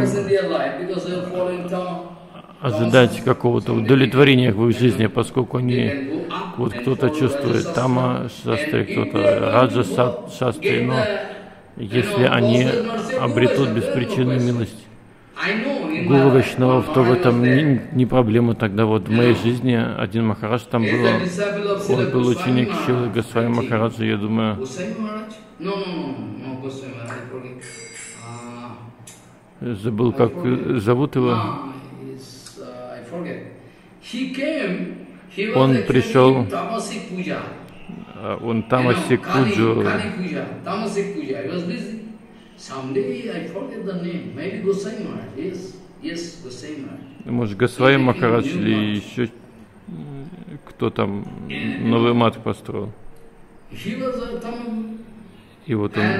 ожидать какого-то удовлетворения в их жизни, поскольку они, вот кто-то чувствует тама шастры, кто-то раджа шастры, но если они обретут беспричинную милость Гуру Вайшнавов, то в этом не проблема. Тогда вот в моей жизни один Махарадж там был, он был ученик Шилы Госвами Махараджа, я думаю. Забыл, как зовут его. Он пришел, он тамасик пуджу. Может, Госвами Махарадж или еще кто там новый мат построил. И вот он.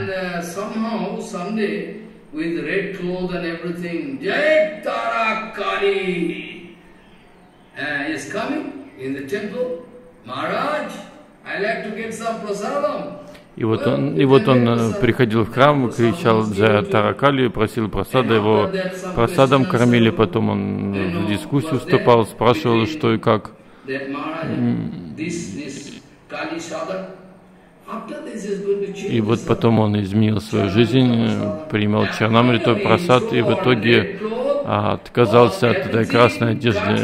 With red clothes and everything, Jai Tara Kali is coming in the temple. Maharaj, I like to get some prasadam. И вот он приходил в храм, кричал Джая Таракали, просил просада, его просадом кормили, потом он в дискуссию вступал, спрашивал, что и как. И вот потом он изменил свою жизнь, принял Чарнамриту, прасад, и в итоге отказался от этой красной одежды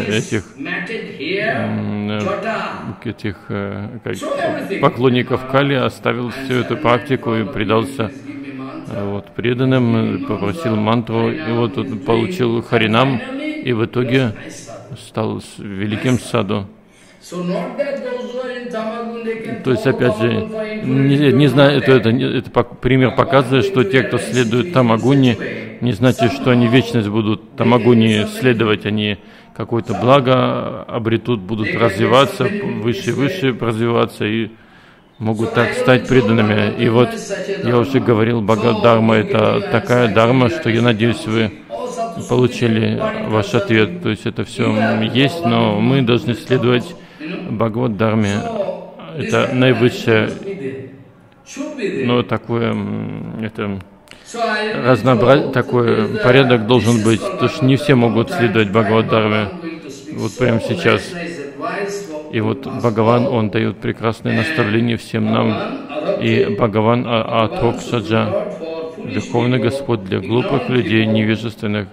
этих поклонников Кали, оставил всю эту практику и предался преданным, попросил мантру, и вот он получил Харинам, и в итоге стал великим саду. То есть, опять же, не знаю, это пример показывает, что те, кто следует Тамагуни, не значит, что они вечность будут Тамагуни следовать, они какое-то благо обретут, будут развиваться, выше и выше развиваться и могут так стать преданными. И вот я уже говорил, Бхагавад-дарма — это такая дарма, что я надеюсь, вы получили ваш ответ. То есть это все есть, но мы должны следовать Бхагавад-дарме. Это наивысшее, но такое, это разнообразие, такой порядок должен быть, потому что не все могут следовать Бхагавад-дарме вот прямо сейчас. И вот Бхагаван, он дает прекрасное наставление всем нам. И Бхагаван Атокшаджа, Верховный Господь для глупых людей, невежественных.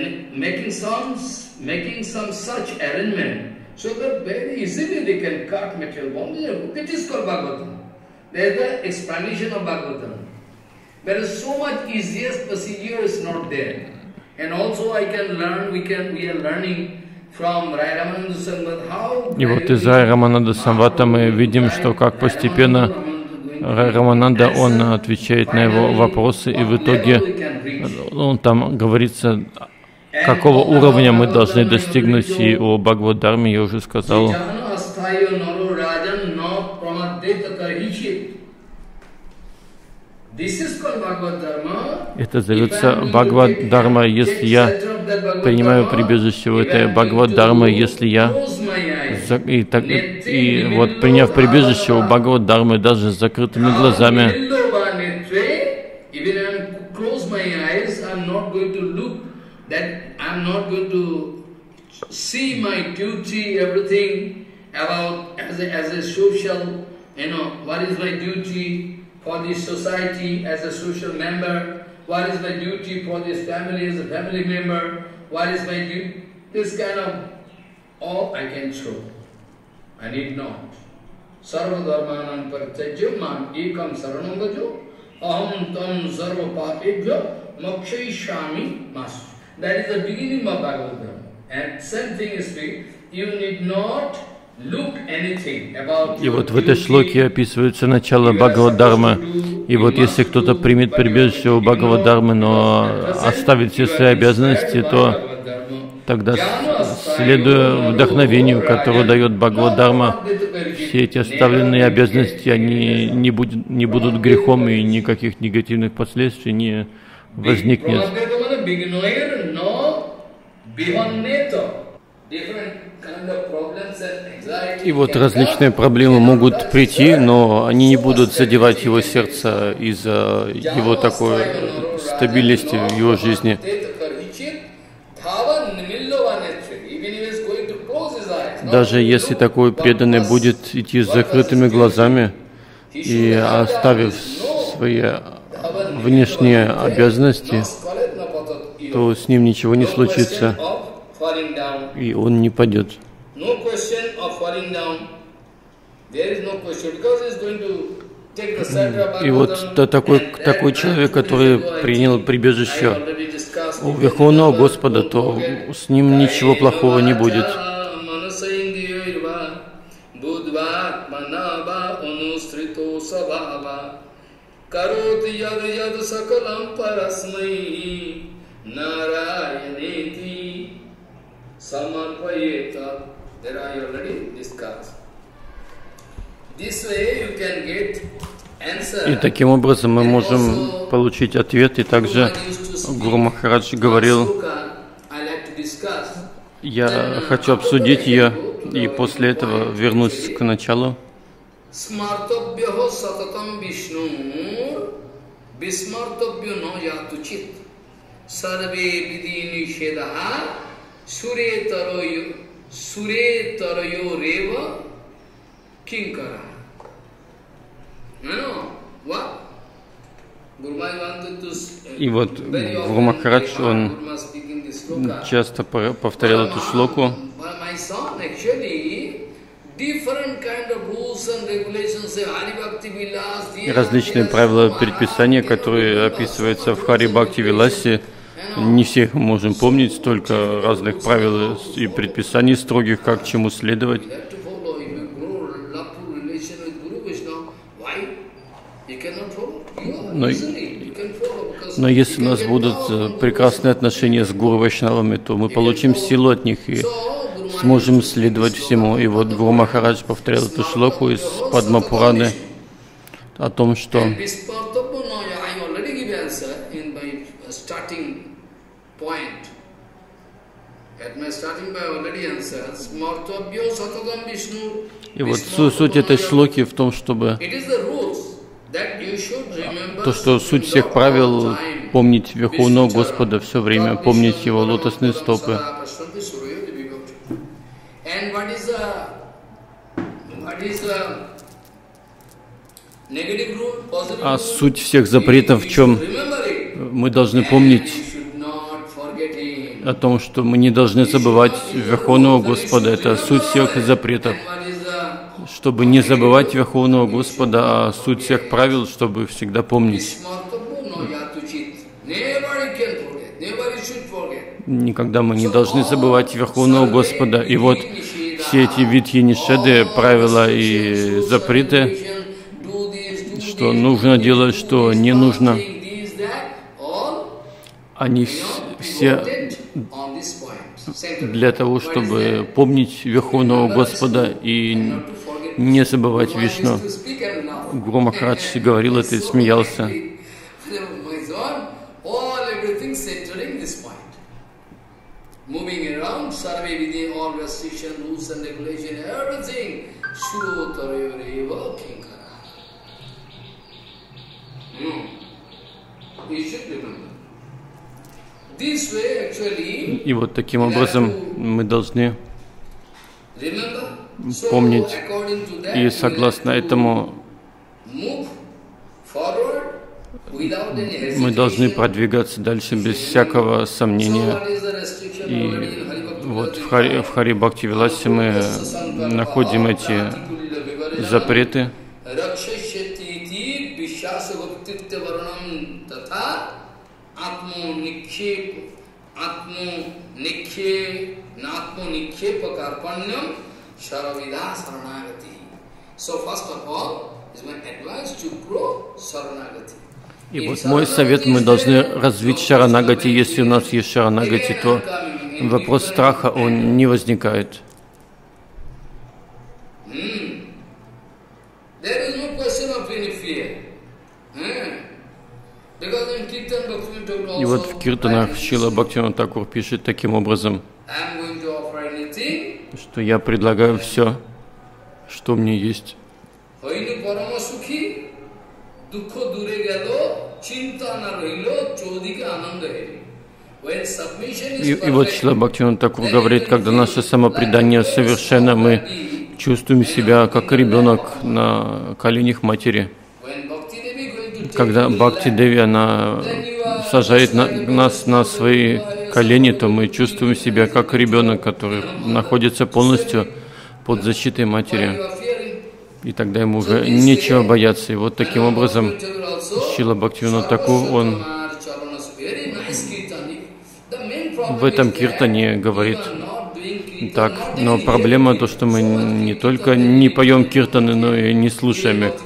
И вот из Рай Рамананда Самвата мы видим, что как постепенно Рай Рамананда, он отвечает на его вопросы, и в итоге там говорится, какого уровня мы должны достигнуть, и о Бхагавад-дарме я уже сказал. Это зовется Бхагавад-дарма, если я принимаю прибежище в этой Бхагавад-дармы, если я и вот приняв прибежище у Бхагавад-дармы даже с закрытыми глазами, for this society as a social member, what is my duty for this family as a family member, what is my duty, this kind of, all I can show. I need not. Sarva dharmanam parityajya mam ekam saranam vajo, aham tam sarva papebhyo mokshayishami mas. That is the beginning of Bhagavad Gita. And same thing is true, you need not. И вот в этой шлоке описывается начало Бхагавад-дармы. И вот если кто-то примет прибежище у Бхагавад-дармы, но оставит все свои обязанности, то тогда, следуя вдохновению, которое дает Бхагавад-дарма, все эти оставленные обязанности, они не будут грехом, и никаких негативных последствий не возникнет. И вот различные проблемы могут прийти, но они не будут задевать его сердце из-за его такой стабильности в его жизни. Даже если такой преданный будет идти с закрытыми глазами и оставив свои внешние обязанности, то с ним ничего не случится, и он не падет. И вот такой человек, который принял прибежище у Верховного Господа, то с ним ничего плохого не будет. И таким образом мы можем получить ответ. И также Гуру Махарадж говорил, я хочу обсудить ее, и после этого вернусь к началу. И вот Гуру Махарадж, он часто повторял эту шлоку. Различные правила предписания, которые описываются в Хари Бхакти Виласе, не всех мы можем помнить, столько разных правил и предписаний строгих, как чему следовать. Но если у нас будут прекрасные отношения с гуру Вайшнавами, то мы получим силу от них и сможем следовать всему. И вот Гуру Махарадж повторял эту шлоку из Падма-пураны о том, что и вот суть этой шлоки в том, чтобы то, что суть всех правил — помнить Верховного Господа все время, помнить Его лотосные стопы. А суть всех запретов в чем? Мы должны помнить о том, что мы не должны забывать Верховного Господа. Это суть всех запретов. Чтобы не забывать Верховного Господа, а суть всех правил, чтобы всегда помнить. Никогда мы не должны забывать Верховного Господа. И вот все эти видьи-нишеды, правила и запреты, что нужно делать, что не нужно, они все для того, чтобы помнить Верховного Господа и не забывать Вишну. Гуру Махарадж говорил это и смеялся. И вот таким образом мы должны помнить, и согласно этому мы должны продвигаться дальше без всякого сомнения. И вот в Хари Бхакти Виласе мы находим эти запреты. И вот мой совет: мы должны развить шаранагати. Если у нас есть шаранагати, то вопрос страха, он не возникает. И вот в киртанах Шрила Бхактивинода Тхакур пишет таким образом, что я предлагаю все, что у меня есть. И вот Шрила Бхактивинода Тхакур говорит, когда наше самопредание совершенно, мы чувствуем себя как ребенок на коленях матери. Когда Бхакти Деви, она сажает нас на свои колени, то мы чувствуем себя как ребенок, который находится полностью под защитой матери. И тогда ему уже нечего бояться. И вот таким образом Шрила Бхактивинода Тхакур, он в этом киртане говорит так. Но проблема то, что мы не только не поем киртаны, но и не слушаем их.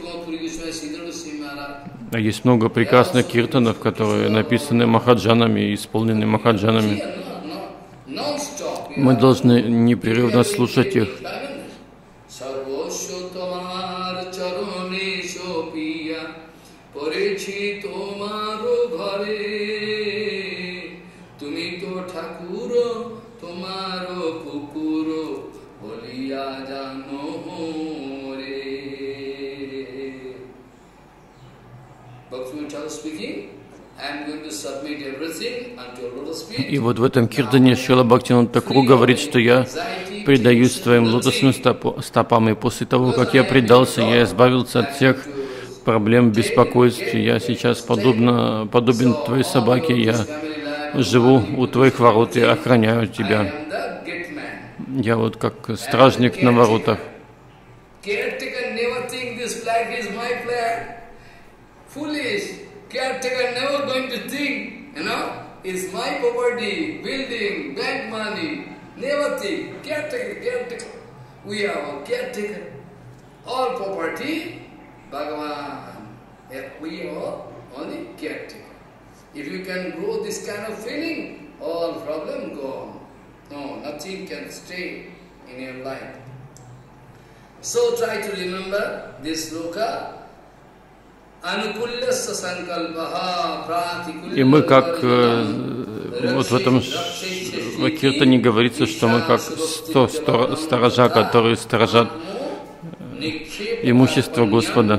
Есть много прекрасных киртанов, которые написаны махаджанами и исполнены махаджанами. Мы должны непрерывно слушать их. И вот в этом киртане Шрила Бхактивинода Тхакур говорит, что я предаюсь твоим лотосным стопам, и после того, как я предался, я избавился от всех проблем, беспокойств. Я сейчас подобен твоей собаке, я живу у твоих ворот и охраняю тебя. Я вот как стражник на воротах. Caretaker never going to think, it's my property, building, bank money, never think. Caretaker. We are a caretaker. All property, Bhagavan. We are only caretaker. If you can grow this kind of feeling, all problem gone. No, nothing can stay in your life. So try to remember this sloka. Anukulyasya sankalpaha pratikulya. И мы как вот в этом киртане говорится, что мы как 100 сторожа, которые сторожат имущество Господа.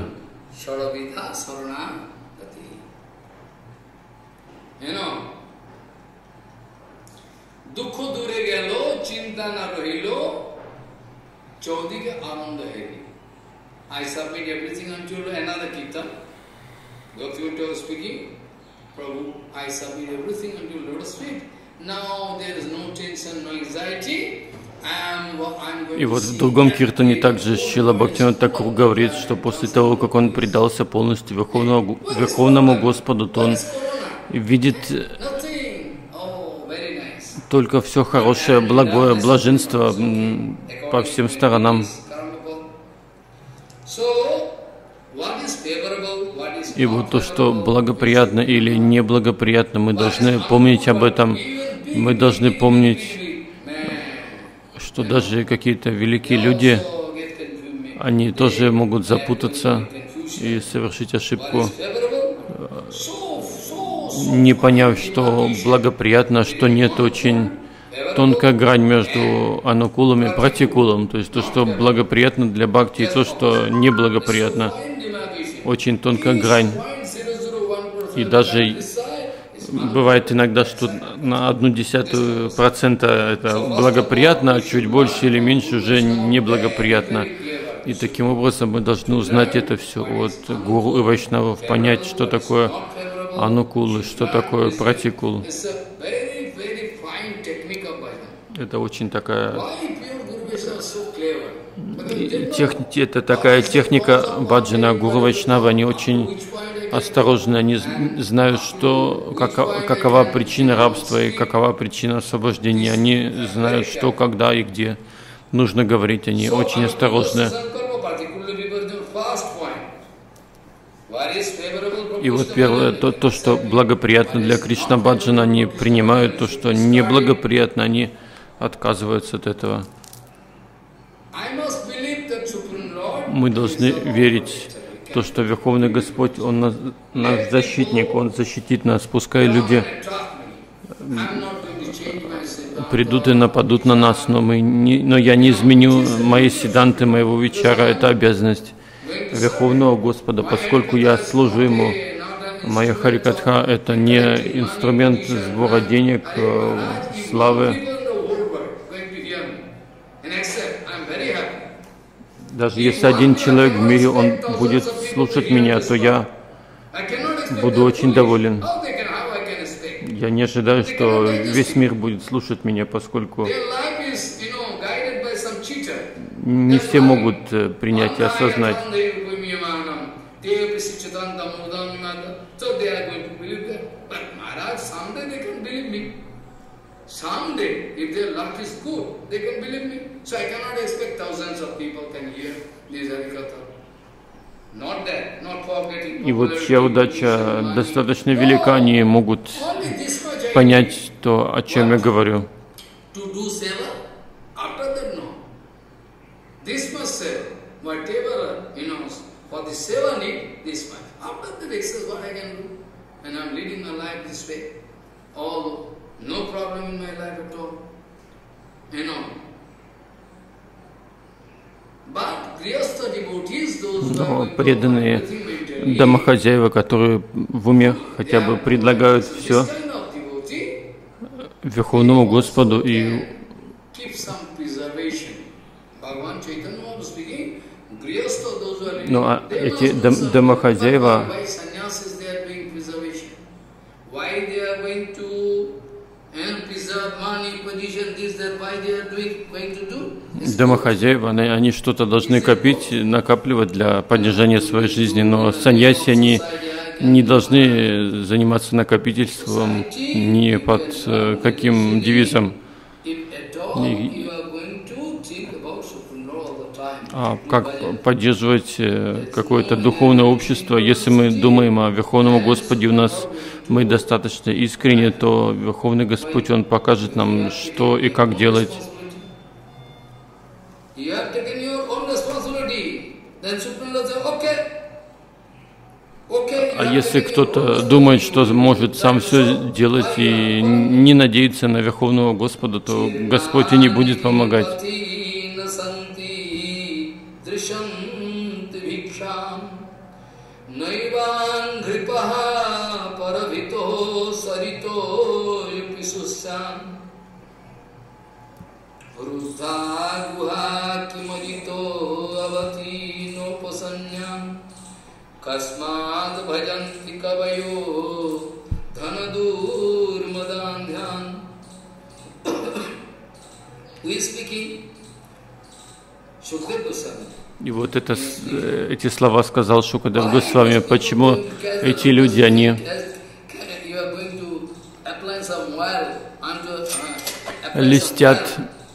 I submit everything unto another kirtan. Bhakti speaking, Prabhu, I submit everything unto Lotus feet. Now there is no tension, no anxiety. И вот в другом киртане также Шрила Бхактивинода Тхакур говорит, что после того, как он предался полностью Верховному Господу, то он видит только все хорошее, благое, блаженство по всем сторонам. И вот то, что благоприятно или неблагоприятно, мы должны помнить об этом. Мы должны помнить, что даже какие-то великие люди, они тоже могут запутаться и совершить ошибку, не поняв, что благоприятно, что нет. Очень тонкая грань между анукулом и пратикулом, то есть то, что благоприятно для бхакти, и то, что неблагоприятно. Очень тонкая грань. И даже бывает иногда, что на 0,1% это благоприятно, а чуть больше или меньше уже неблагоприятно. И таким образом мы должны узнать это все от гуру и вайшнавов, понять, что такое анукул и что такое пратикул. Это очень такая это такая техника баджана. Гуру вайшнава, они очень осторожны, они знают, что, какова причина рабства и какова причина освобождения. Они знают, что, когда и где нужно говорить. Они очень осторожны. И вот первое, то, что благоприятно для Кришна баджана, они принимают, то, что неблагоприятно, они отказываются от этого. Мы должны верить в то, что Верховный Господь, Он наш защитник, Он защитит нас. Пускай люди придут и нападут на нас, но я не изменю мои сиданты, моего вичара. Это обязанность Верховного Господа, поскольку я служу Ему. Моя харикатха — это не инструмент сбора денег, славы. Даже если один человек в мире, он будет слушать меня, то я буду очень доволен. Я не ожидаю, что весь мир будет слушать меня, поскольку не все могут принять и осознать. Someday, if their luck is good, they can believe me. So I cannot expect thousands of people can hear this Harikatha. Not that, not forgetting. И вот чья удача достаточно велика, они могут понять то, о чем я говорю. To do seva, after that no. This much seva, whatever, for the seva need, this much. After that excess, what I can do? And I'm leading my life this way. All no problem in my life at all. But Grihastha devotees, those who Но преданные домохозяева, которые в уме хотя бы предлагают все Верховному Господу и а эти домохозяева, домохозяева, они что-то должны копить, накапливать для поддержания своей жизни, но саньяси, они не должны заниматься накопительством ни под каким девизом. А как поддерживать какое-то духовное общество? Если мы думаем о Верховном Господе, у нас мы достаточно искренне, то Верховный Господь, Он покажет нам, что и как делать. А если кто-то думает, что может сам все делать и не надеется на Верховного Господа, то Господь и не будет помогать. Kasmad bhajanti kavayo dhanadur madandhyan. Who is speaking? Shukdev Goswami. И вот эти слова сказал Шукадев Госвами. Почему эти люди, они льстят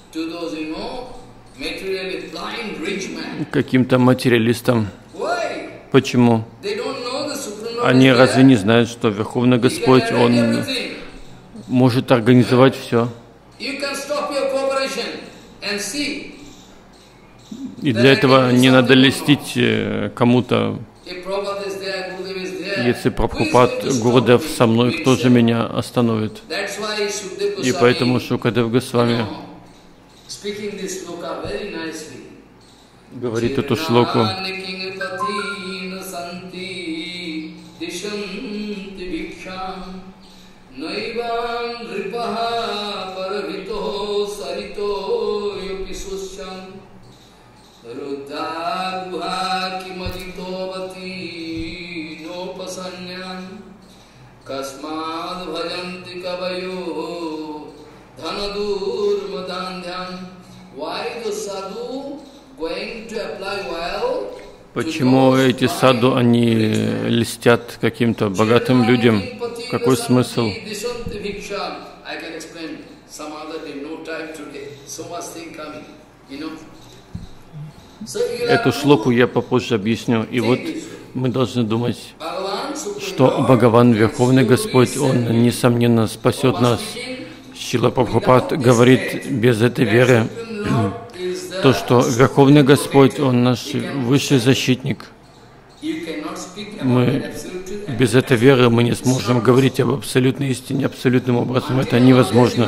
каким-то материалистам? Почему? Они разве не знают, что Верховный Господь, Он может организовать все? И для этого не надо льстить кому-то. Если Прабхупад, Гурудев со мной, кто же меня остановит? И поэтому Шукадев Госвами говорит эту шлоку. Kasmad bhajanti kavayo dhanadur madandhyan. Why the sadhu going to apply well? Почему эти саду, они льстят каким-то богатым людям? Какой смысл? Эту шлоку я попозже объясню. И вот мы должны думать, что Бхагаван, Верховный Господь, Он, несомненно, спасет нас. Шрила Прабхупад говорит, без этой веры, то, что Верховный Господь, Он наш высший защитник. Без этой веры мы не сможем говорить об абсолютной истине, абсолютным образом. Это невозможно.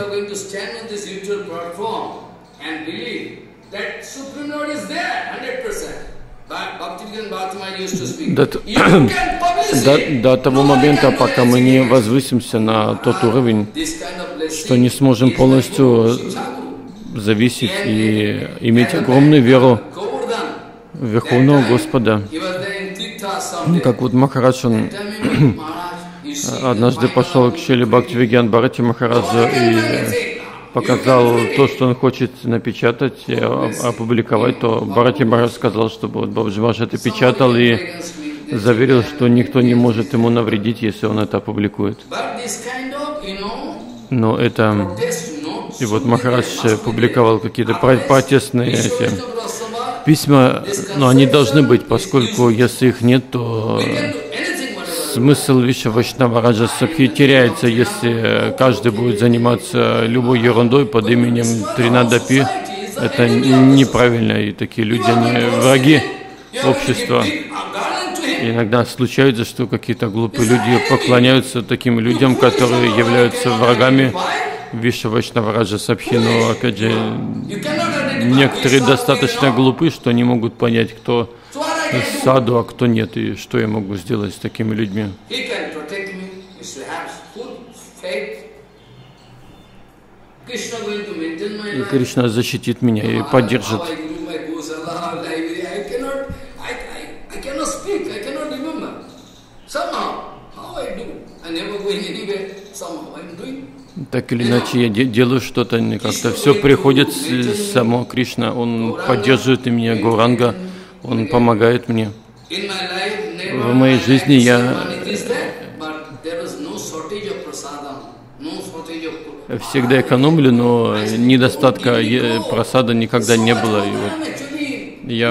До того момента, пока мы не возвысимся на тот уровень, что не сможем полностью зависеть и иметь огромную веру в Верховного Господа. Как вот Махарадж, он однажды пошел к Шриле Бхактивигьян Бхарати Махараджу и показал то, что он хочет напечатать и опубликовать, то Бхарати Махарадж сказал, чтобы вот Бабаджи Махарадж это печатал и заверил, что никто не может ему навредить, если он это опубликует. Но это... И вот Махарадж публиковал какие-то протестные эти письма, но они должны быть, поскольку если их нет, то смысл Вишва Вайшнава Раджа Сабхи теряется, если каждый будет заниматься любой ерундой под именем Тринадапи. Это неправильно, и такие люди, они враги общества. И иногда случается, что какие-то глупые люди поклоняются таким людям, которые являются врагами Вишва Вайшнава Раджа Сабхи. Но, опять же, некоторые достаточно глупы, что не могут понять, кто саду, а кто нет, и что я могу сделать с такими людьми. И Кришна защитит меня и поддержит. Так или иначе, я делаю что-то, как-то все приходит само Кришна, Он поддерживает меня, Гауранга, Он помогает мне. В моей жизни я всегда экономлю, но недостатка прасада никогда не было. И вот Я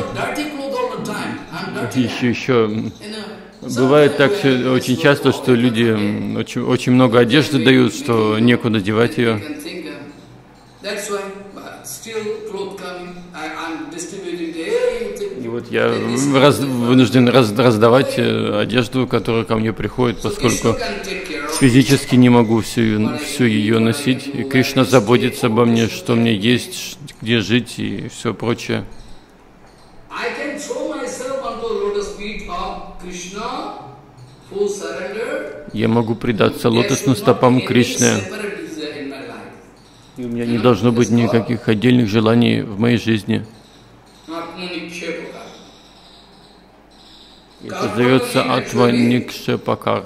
еще бывает так очень часто, что люди очень много одежды дают, что некуда девать ее. И вот я вынужден раздавать одежду, которая ко мне приходит, поскольку физически не могу всю ее носить. И Кришна заботится обо мне, что мне есть, где жить и все прочее. Я могу предаться лотосным стопам Кришны. И у меня не должно быть никаких отдельных желаний в моей жизни. Это зовется Атва Никшепакар.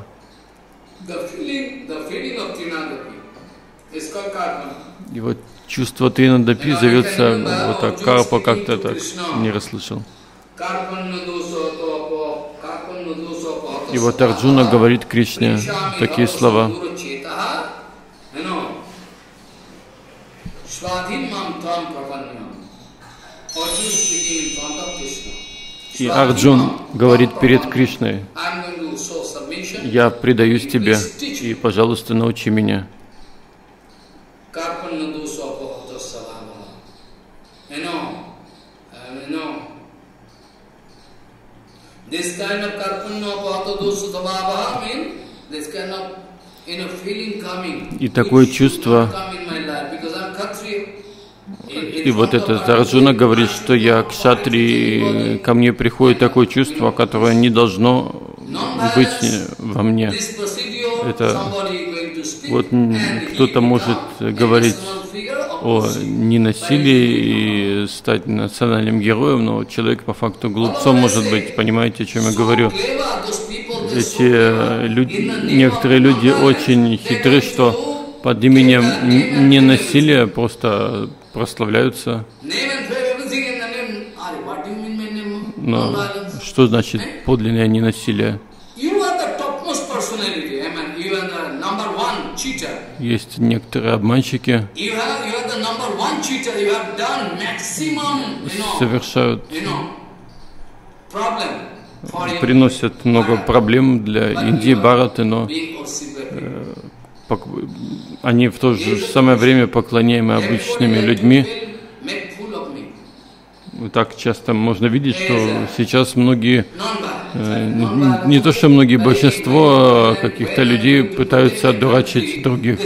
И вот чувство Тринадапи зовется вот так, Карпа, как-то так, не расслышал. И вот Арджуна говорит Кришне такие слова. И Арджун говорит перед Кришной: я предаюсь тебе, и, пожалуйста, научи меня. И такое чувство, и вот это Арджуна говорит, что я кшатри, ко мне приходит такое чувство, которое не должно быть во мне. Это вот кто-то может говорить о ненасилии и стать национальным героем, но человек по факту глупцом может быть. Понимаете, о чем я говорю? Некоторые люди очень хитры, что под именем ненасилия просто прославляются. Но что значит подлинное ненасилие? Есть некоторые обманщики, совершают, приносят много проблем для Индии, Бхараты, но они в то же самое время поклоняемы обычными людьми. Так часто можно видеть, что сейчас многие, не то что многие, большинство каких-то людей пытаются одурачить других.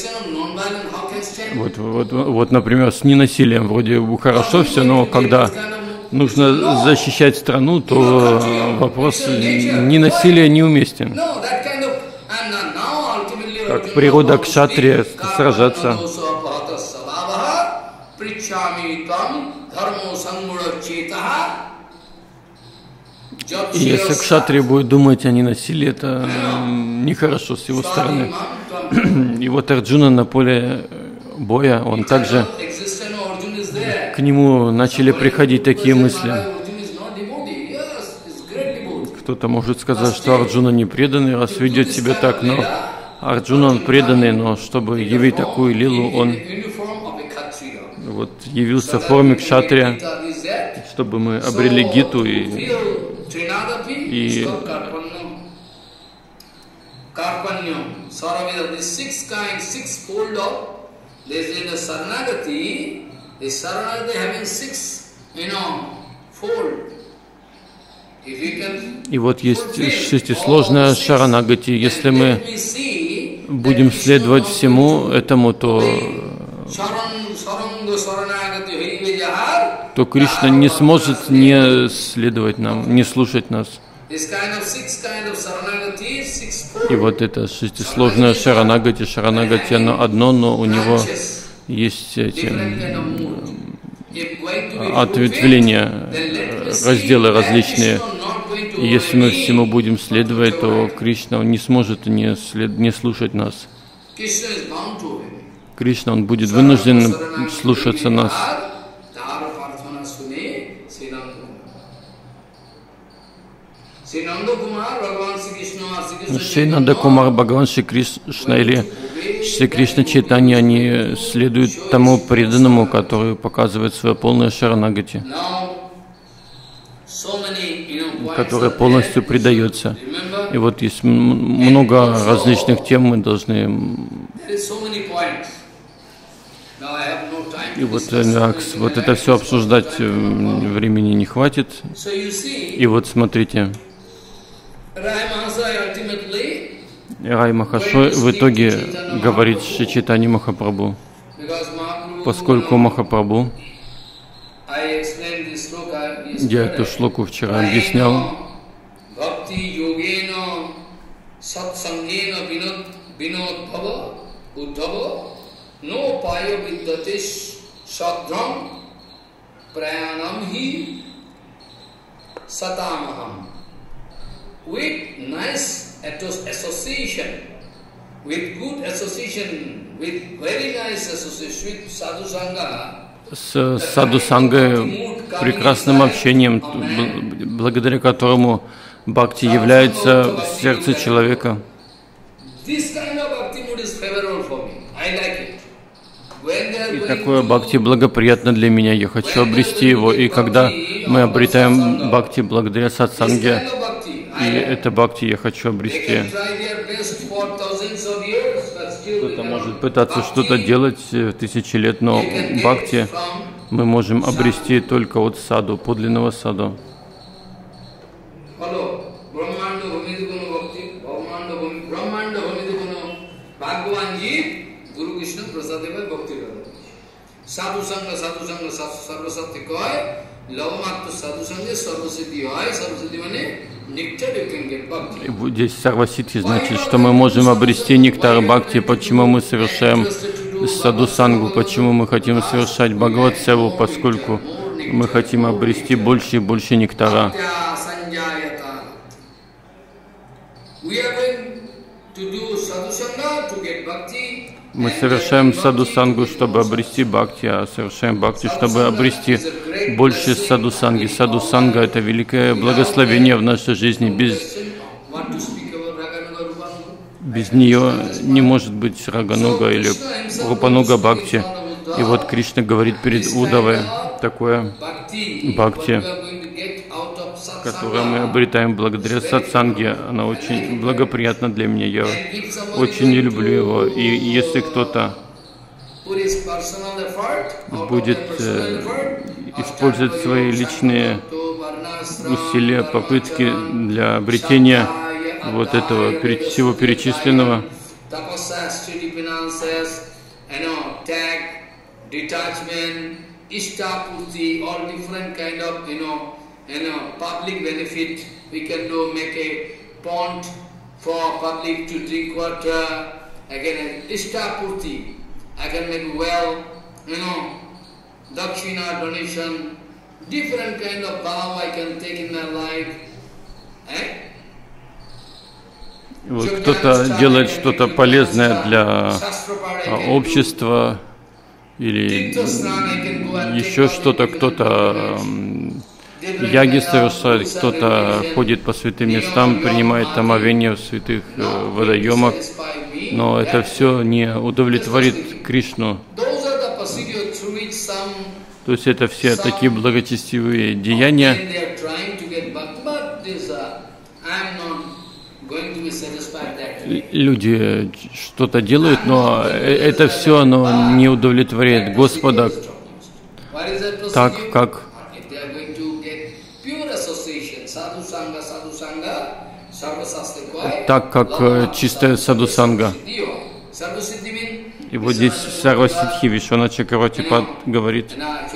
Вот, например, с ненасилием вроде бы хорошо все, но когда нужно защищать страну, то вопрос ненасилия неуместен. Как природа кшатрия сражаться. И если кшатрия будет думать о ненасилии, это нехорошо с его стороны. И вот Арджуна на поле боя, он также, к нему начали приходить такие мысли. Кто-то может сказать, что Арджуна не преданный, раз ведет себя так, но Арджуна он преданный, но чтобы явить такую лилу, он вот явился в форме кшатрия, чтобы мы обрели Гиту и вот есть шестисложная шаранагати. Если мы будем следовать всему этому, то Кришна не сможет не следовать нам, не слушать нас. И вот это шестисложное шаранагати. Шаранагати оно одно, но у него есть эти ответвления, разделы различные. И если мы всему будем следовать, то Кришна он не сможет не слушать нас. Кришна он будет вынужден слушаться нас. Шри Нанда Кумар, Бхагаван Шри Кришна или Шри Кришна Чайтанья, они следуют тому преданному, который показывает свое полное шаранагати. которое полностью предается. И вот есть много различных тем, мы должны... И вот это все обсуждать времени не хватит. И вот смотрите, Рай Махашой в итоге говорит Шри Чайтанья Махапрабху, поскольку Махапрабху, я эту шлоку вчера объяснял, no payo vidyatish sadram prayanam hi satamaham. With nice association, with good association, with very nice association, with sadhu sangha, с саду-сангой, прекрасным общением, благодаря которому бхакти является в сердце человека. И такое бхакти благоприятно для меня, я хочу обрести его. И когда мы обретаем бхакти благодаря сатсанге, и это бхакти я хочу обрести. Кто-то может пытаться что-то делать тысячи лет, но бхакти мы можем обрести только от саду, подлинного саду. Sadhu Sangha Sarvasati Koi, Lavamattu Sadhu Sangha Sarvasiddhi Hoy, Sarvasiddhi mane nectar you can get bhakti. Здесь Сарвасидхи значит, что мы можем обрести нектар бхакти. Почему мы совершаем саду сангу, почему мы хотим совершать Бхагават Севу, поскольку мы хотим обрести больше и больше нектара. Мы совершаем саду-сангу, чтобы обрести бхакти, а совершаем бхакти, чтобы обрести больше саду-санги. Саду-санга — это великое благословение в нашей жизни. Без нее не может быть рагануга или рупануга бхакти. И вот Кришна говорит перед Удавой такое бхакти, которое мы обретаем благодаря сатсанге. Она очень благоприятна для меня, я очень не люблю его. И если кто-то будет использовать свои личные усилия, попытки для обретения вот этого всего перечисленного, public benefit, we can do, make a pond for public to drink water, again Ishtapurti, I can make a well, Dakshina donation, different kind of bhav I can take in my life. Вот кто-то делает что-то полезное для общества или еще что-то, кто-то яги совершает, кто-то ходит по святым местам, принимает там омовение в святых водоемах, но это все не удовлетворит Кришну. То есть это все такие благочестивые деяния. Люди что-то делают, но это все оно не удовлетворяет Господа так, как чистая саду-санга. И вот здесь Сарвасидхи Вишванат Чакравартипад говорит,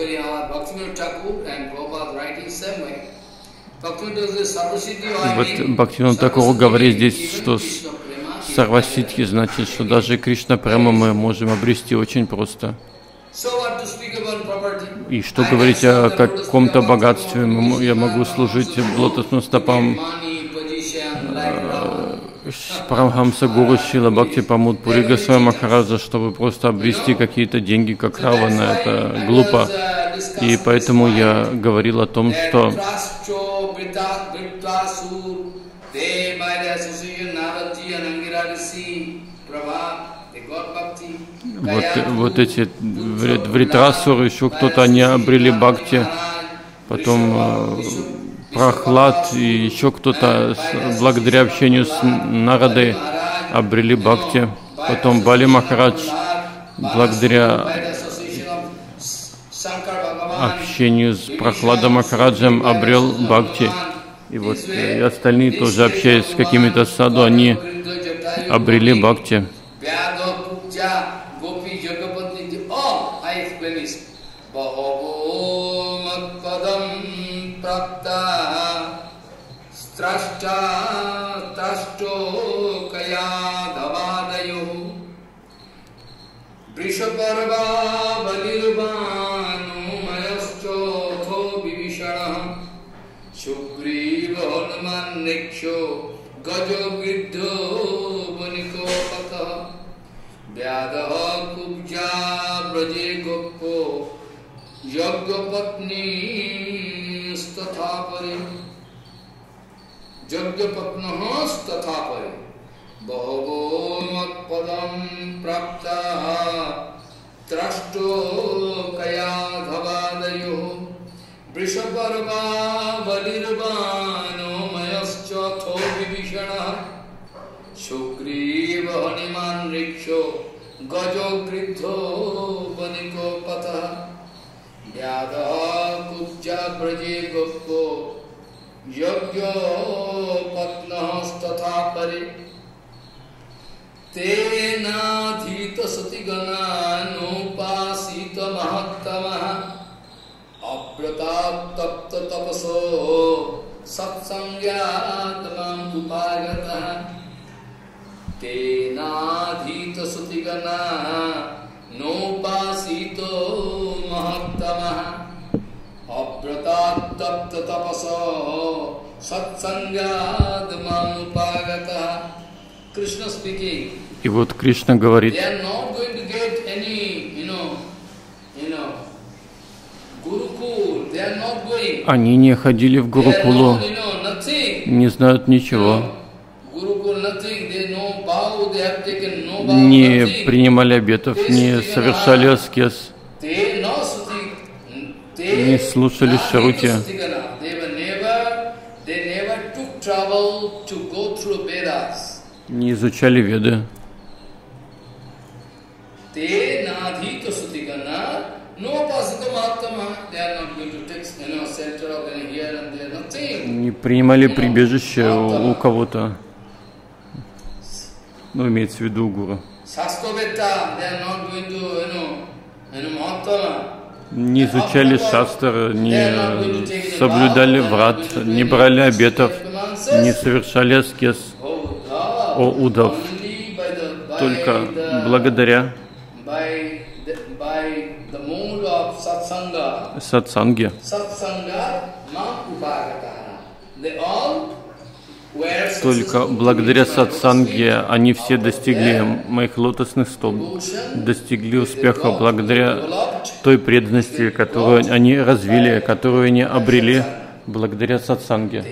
вот Бхактивинода Тхакур говорит здесь, что Сарвасидхи значит, что даже Кришна Према мы можем обрести очень просто. И что говорить о каком-то богатстве? Я могу служить лотосным стопам Парамхамса Гуру Шрила Бхактипамуд Пури Госвами Махараджа, чтобы просто обрести какие-то деньги, как Равана. Это глупо. И поэтому я говорил о том, что вот эти Вритрасуры, еще кто-то, они обрели бхакти, потом Прохлад и еще кто-то благодаря общению с Нарадой обрели бхакти. Потом Бали Махарадж благодаря общению с Прохладом Махараджем обрел бхакти. И вот и остальные тоже, общаясь с какими-то саду, они обрели бхакти. Gajo Giddho Baniko Patha Vyadaha Kubja Braje Goppo Yagya Patni Stathapare Yagya Patnaha Stathapare Bahavo Matpadam Praptaha Trashto Kaya Dhavadayo Vrishaparva Valirvano Mayaschatho Vibhishana Sugriva Haniman Riksho Gajo Gridho Baniko Patha Yadaha Kubja Braje Goppo Yagya Patnaha Stathapare Tena Dhita Satigana Nupasita Mahattamaha Apratab Tapta Tapaso Satsangyatmam Upagata Tena Dhita Satigana Nupasito Mahattamaha Apratab Tapta Tapaso Satsangyatmam Upagata. Krishna speaking. И вот Кришна говорит, они не ходили в Гурукулу, не знают ничего, не принимали обетов, не совершали аскез, не слушали Шрути, не изучали Веды. Не принимали прибежище у кого-то, ну, имеется в виду гуру. Не изучали шастр, не соблюдали врат, не брали обетов, не совершали аскез. О Удав, только благодаря сатсанге, только благодаря сатсанге они все достигли моих лотосных стоп, достигли успеха благодаря той преданности, которую они развили, которую они обрели благодаря сатсанге.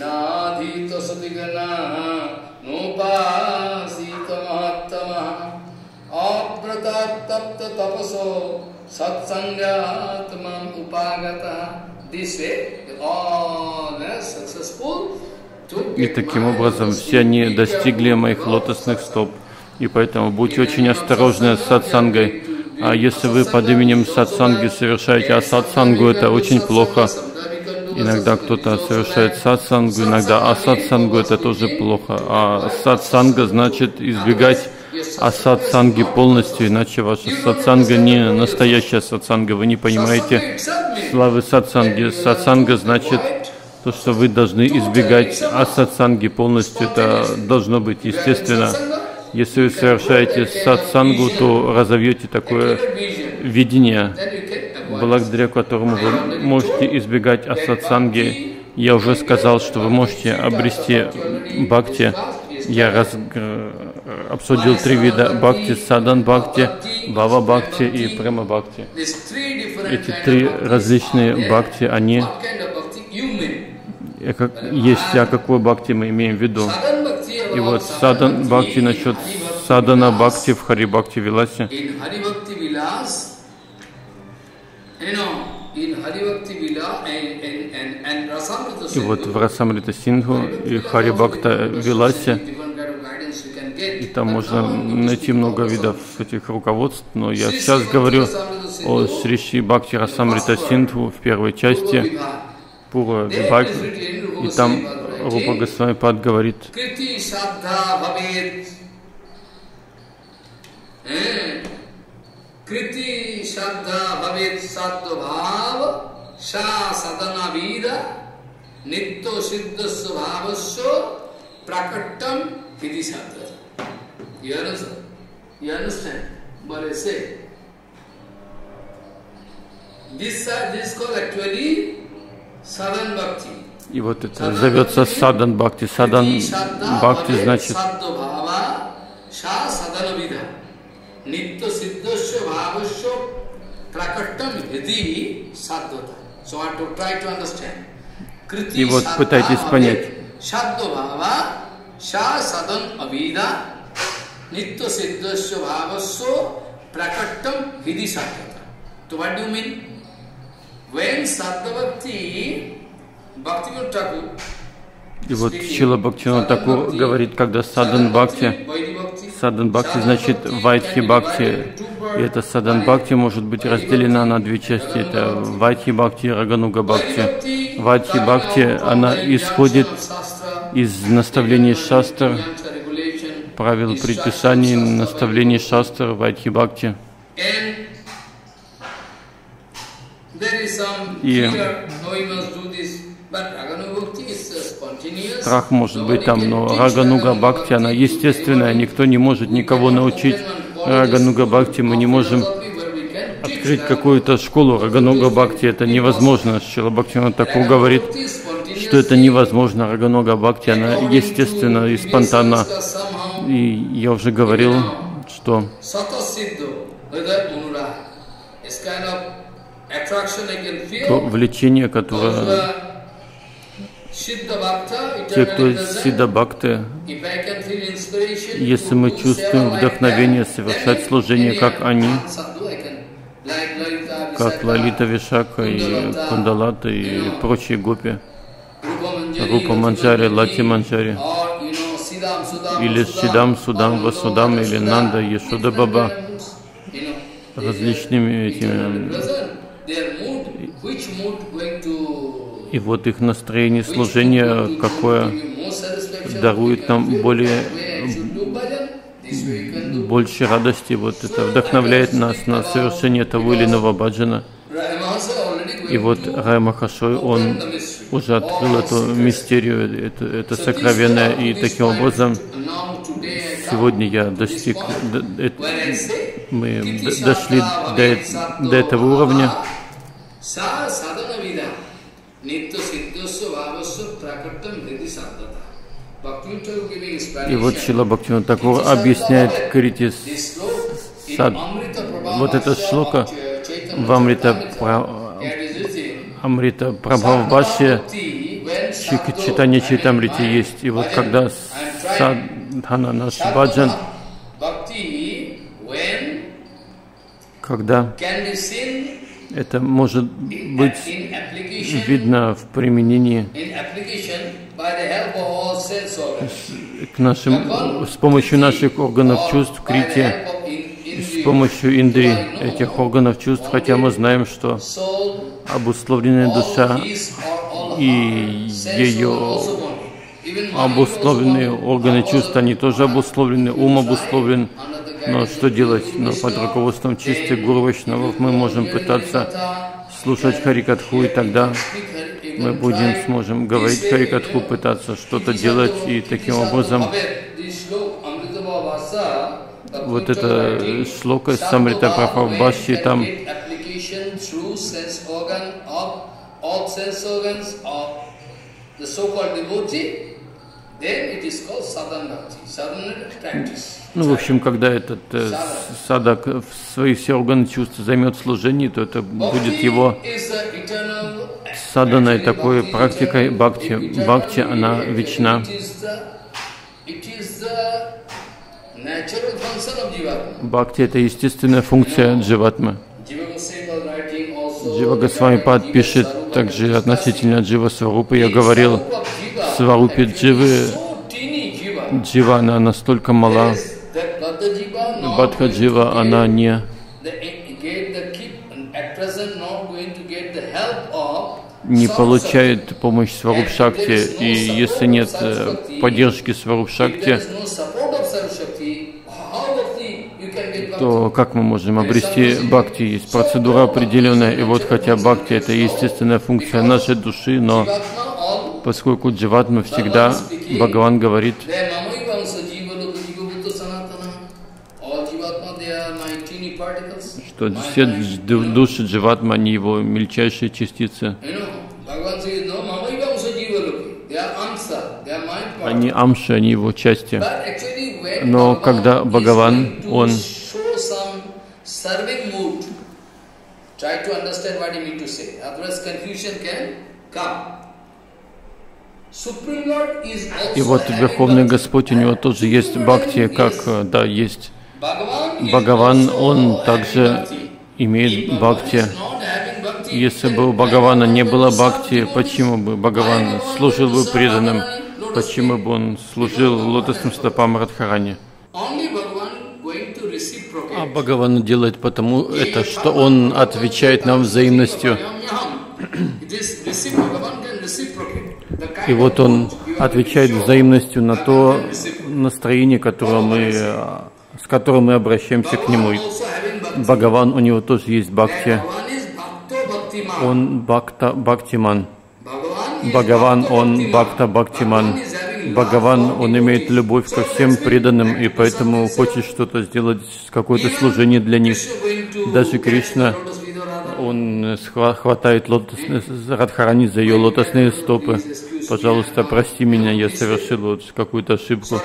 И таким образом все они достигли моих лотосных стоп. И поэтому будьте очень осторожны с сатсангой. А если вы под именем сатсанги совершаете асатсангу, это очень плохо. Иногда кто-то совершает сатсангу, иногда асатсангу, это тоже плохо. А сатсанга значит избегать асатсанги полностью, иначе ваша сатсанга не настоящая сатсанга. Вы не понимаете славы сатсанги. Сатсанга значит то, что вы должны избегать асатсанги полностью. Это должно быть естественно. Если вы совершаете сатсангу, то разовьете такое видение, благодаря которому вы можете избегать асатсанги. Я уже сказал, что вы можете обрести бхакти. Я обсудил 3 вида бхакти: садан бхакти, бхава бхакти и према бхакти. Эти 3 различные бхакти, они есть, а какой бхакти мы имеем в виду? И вот садан бхакти, насчет садана бхакти в Хари Бхакти Виласе. И вот в Расамрита Синдху и Хари Бхакта Виласе, и там можно найти много видов этих руководств, но я сейчас говорю о Шри Шри Бхакти Расамрита Синдху в первой части, Пурва Вибхаги, и там Рупа Госвами Пад говорит: Kriti Shraddha Bhavet Sattva Bhava Sha Sadana Vida Nitto Siddhasya Bhavasya Prakattam Hidi Sattva. You understand? You understand what I say? This is called actually Sadhan Bhakti. И вот это зовется Садан Бхакти. Садан Бхакти значит и вот пытайтесь понять. И вот Шрила Бхактивинода Тхакур говорит, когда Садан Бхакти значит Вайдхи Бхакти. И это Садан Бхакти может быть разделена на две части. Это Вайдхи Бхакти и Рагануга Бхакти. Вайдхи Бхакти, она исходит из наставлений шастр, правил предписаний, наставлений шастр, Вайдхи Бхакти. И страх может быть там, но Рагануга Бхакти, она естественная, никто не может никого научить Рагануга Бхакти, мы не можем открыть какую-то школу Рагануга Бхакти, это невозможно. Шрила Бхактивинода Тхакур говорит, что это невозможно, Рагануга Бхакти, она естественна и спонтанна. И я уже говорил, что то влечение, которое те, кто Сидда Бхакты, если мы чувствуем вдохновение совершать служение, как они, как Лалита Вишака и Кундалата и прочие гопи, Рупа Манджари, Лати Манджари, или Шидам, Судам, Васудам, или Нанда, Ешода Баба, различными этими. И вот их настроение служения, какое дарует нам больше радости. Вот это вдохновляет нас на совершение того или иного баджана. И вот Рай Махашой, он уже открыл эту мистерию, это сокровенное. И таким образом сегодня я достиг, мы дошли до этого уровня. И вот Шрила Бхактивинода Тхакур объясняет Крити Сад. Вот эта шлока в Амрита Прабхавбхашье Читание Чайтамрити есть. И вот когда садхана, наш баджан, когда это может быть видно в применении с помощью наших органов чувств, крити, с помощью индри, этих органов чувств, хотя мы знаем, что обусловленная душа и ее обусловленные органы чувств, они тоже обусловлены, ум обусловлен. Но что делать? Но под руководством чистых гуру вайшнавов мы можем пытаться слушать Харикатху, и тогда мы сможем говорить Харикатху, пытаться что-то делать, и таким образом вот эта шлока из Амрита Прабхавбхашьи, там ну, в общем, когда этот садак в свои все органы чувств займет в служении, то это будет его саданой такой практикой бхакти. Бхакти, она вечна. Бхакти — это естественная функция дживатмы. Джива Госвами-пад пишет также относительно Джива Сварупы. Я говорил, в Сварупе Джива, она настолько мала. Бадха Джива, она не получает помощь Сваруп Шакти, и если нет поддержки Сваруп Шакти, то как мы можем обрести бхакти? Есть процедура определенная, и вот хотя бхакти это естественная функция нашей души, но поскольку дживатма всегда, Бхагаван говорит, что все души дживатма, они его мельчайшие частицы. Они амши, они его части. Но когда Бхагаван, он и вот Верховный Господь, у него тоже есть бхакти, как, да, есть Бхагаван, он также имеет бхакти. Если бы у Бхагавана не было бхакти, почему бы Бхагаван служил бы преданным? Почему бы он служил лотосным стопам Радхарани? А Бхагаван делает потому это, что он отвечает нам взаимностью. И вот он отвечает взаимностью на то настроение, с которым мы обращаемся к нему. Бхагаван, у него тоже есть бхакти. Он бхактиман. Бхагаван, он бхактиман. Бхагаван, он имеет любовь ко всем преданным, и поэтому хочет что-то сделать, какое-то служение для них. Даже Кришна, он хватает Радхарани за ее лотосные стопы. Пожалуйста, прости меня, я совершил вот какую-то ошибку.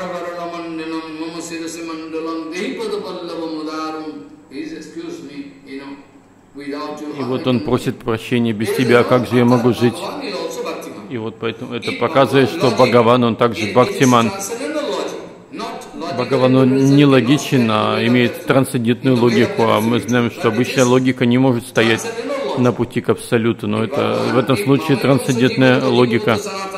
И вот он просит прощения, без тебя как же я могу жить? И вот поэтому это показывает, что Бхагаван, он также бхактиман. Бхагаван, он не логичен, а имеет трансцендентную логику, а мы знаем, что обычная логика не может стоять на пути к абсолюту, но это в этом случае трансцендентная логика.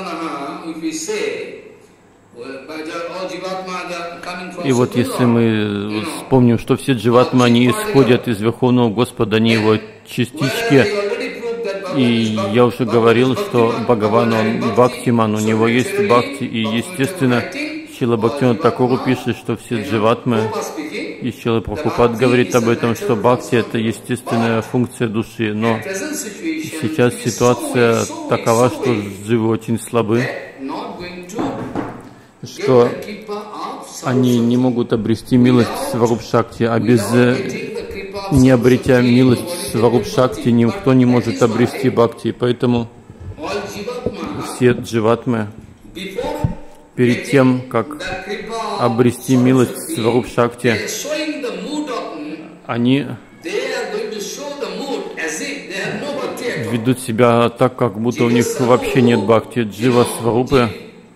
И вот если мы вспомним, что все дживатмы, они исходят из Верховного Господа, они его частички, и я уже говорил, что Бхагаван, он бхактиман, у него есть бхакти, и естественно, Шрила Бхактивинода Тхакур пишет, что все дживатмы, и Шрила Прабхупад говорит об этом, что бхакти — это естественная функция души, но сейчас ситуация такова, что дживы очень слабы, что они не могут обрести милость Сваруб Шакти, а не обретя милость Сваруб Шакти, никто не может обрести бхакти. Поэтому все дживатмы, перед тем, как обрести милость Сваруб Шакти, они ведут себя так, как будто у них вообще нет бхакти. Джива Сварупы,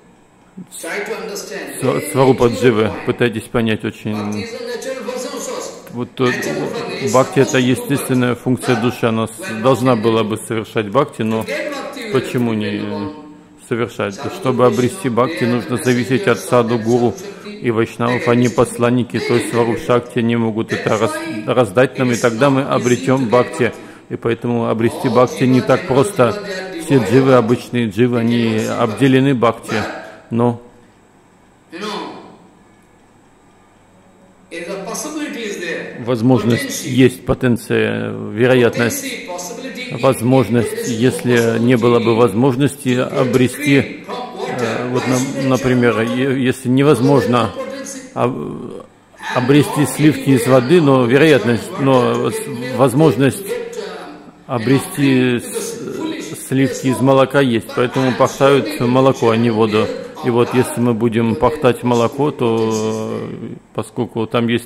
Сварупа Дживы, пытайтесь понять очень. Вот бхакти — это естественная функция души, она должна была бы совершать бхакти, но почему не совершать? Чтобы обрести бхакти, нужно зависеть от саду, гуру и вайшнавов, они посланники, то есть Сваруб Шакти, они могут это раздать нам, и тогда мы обретем бхакти. И поэтому обрести бхакти не так просто. Все дживы, обычные дживы, они обделены бхакти, но возможность есть, потенция, вероятность, возможность, если не было бы возможности обрести, вот, например, если невозможно обрести сливки из воды, но возможность обрести сливки из молока есть, поэтому пахтают молоко, а не воду. И вот если мы будем пахтать молоко, то поскольку там есть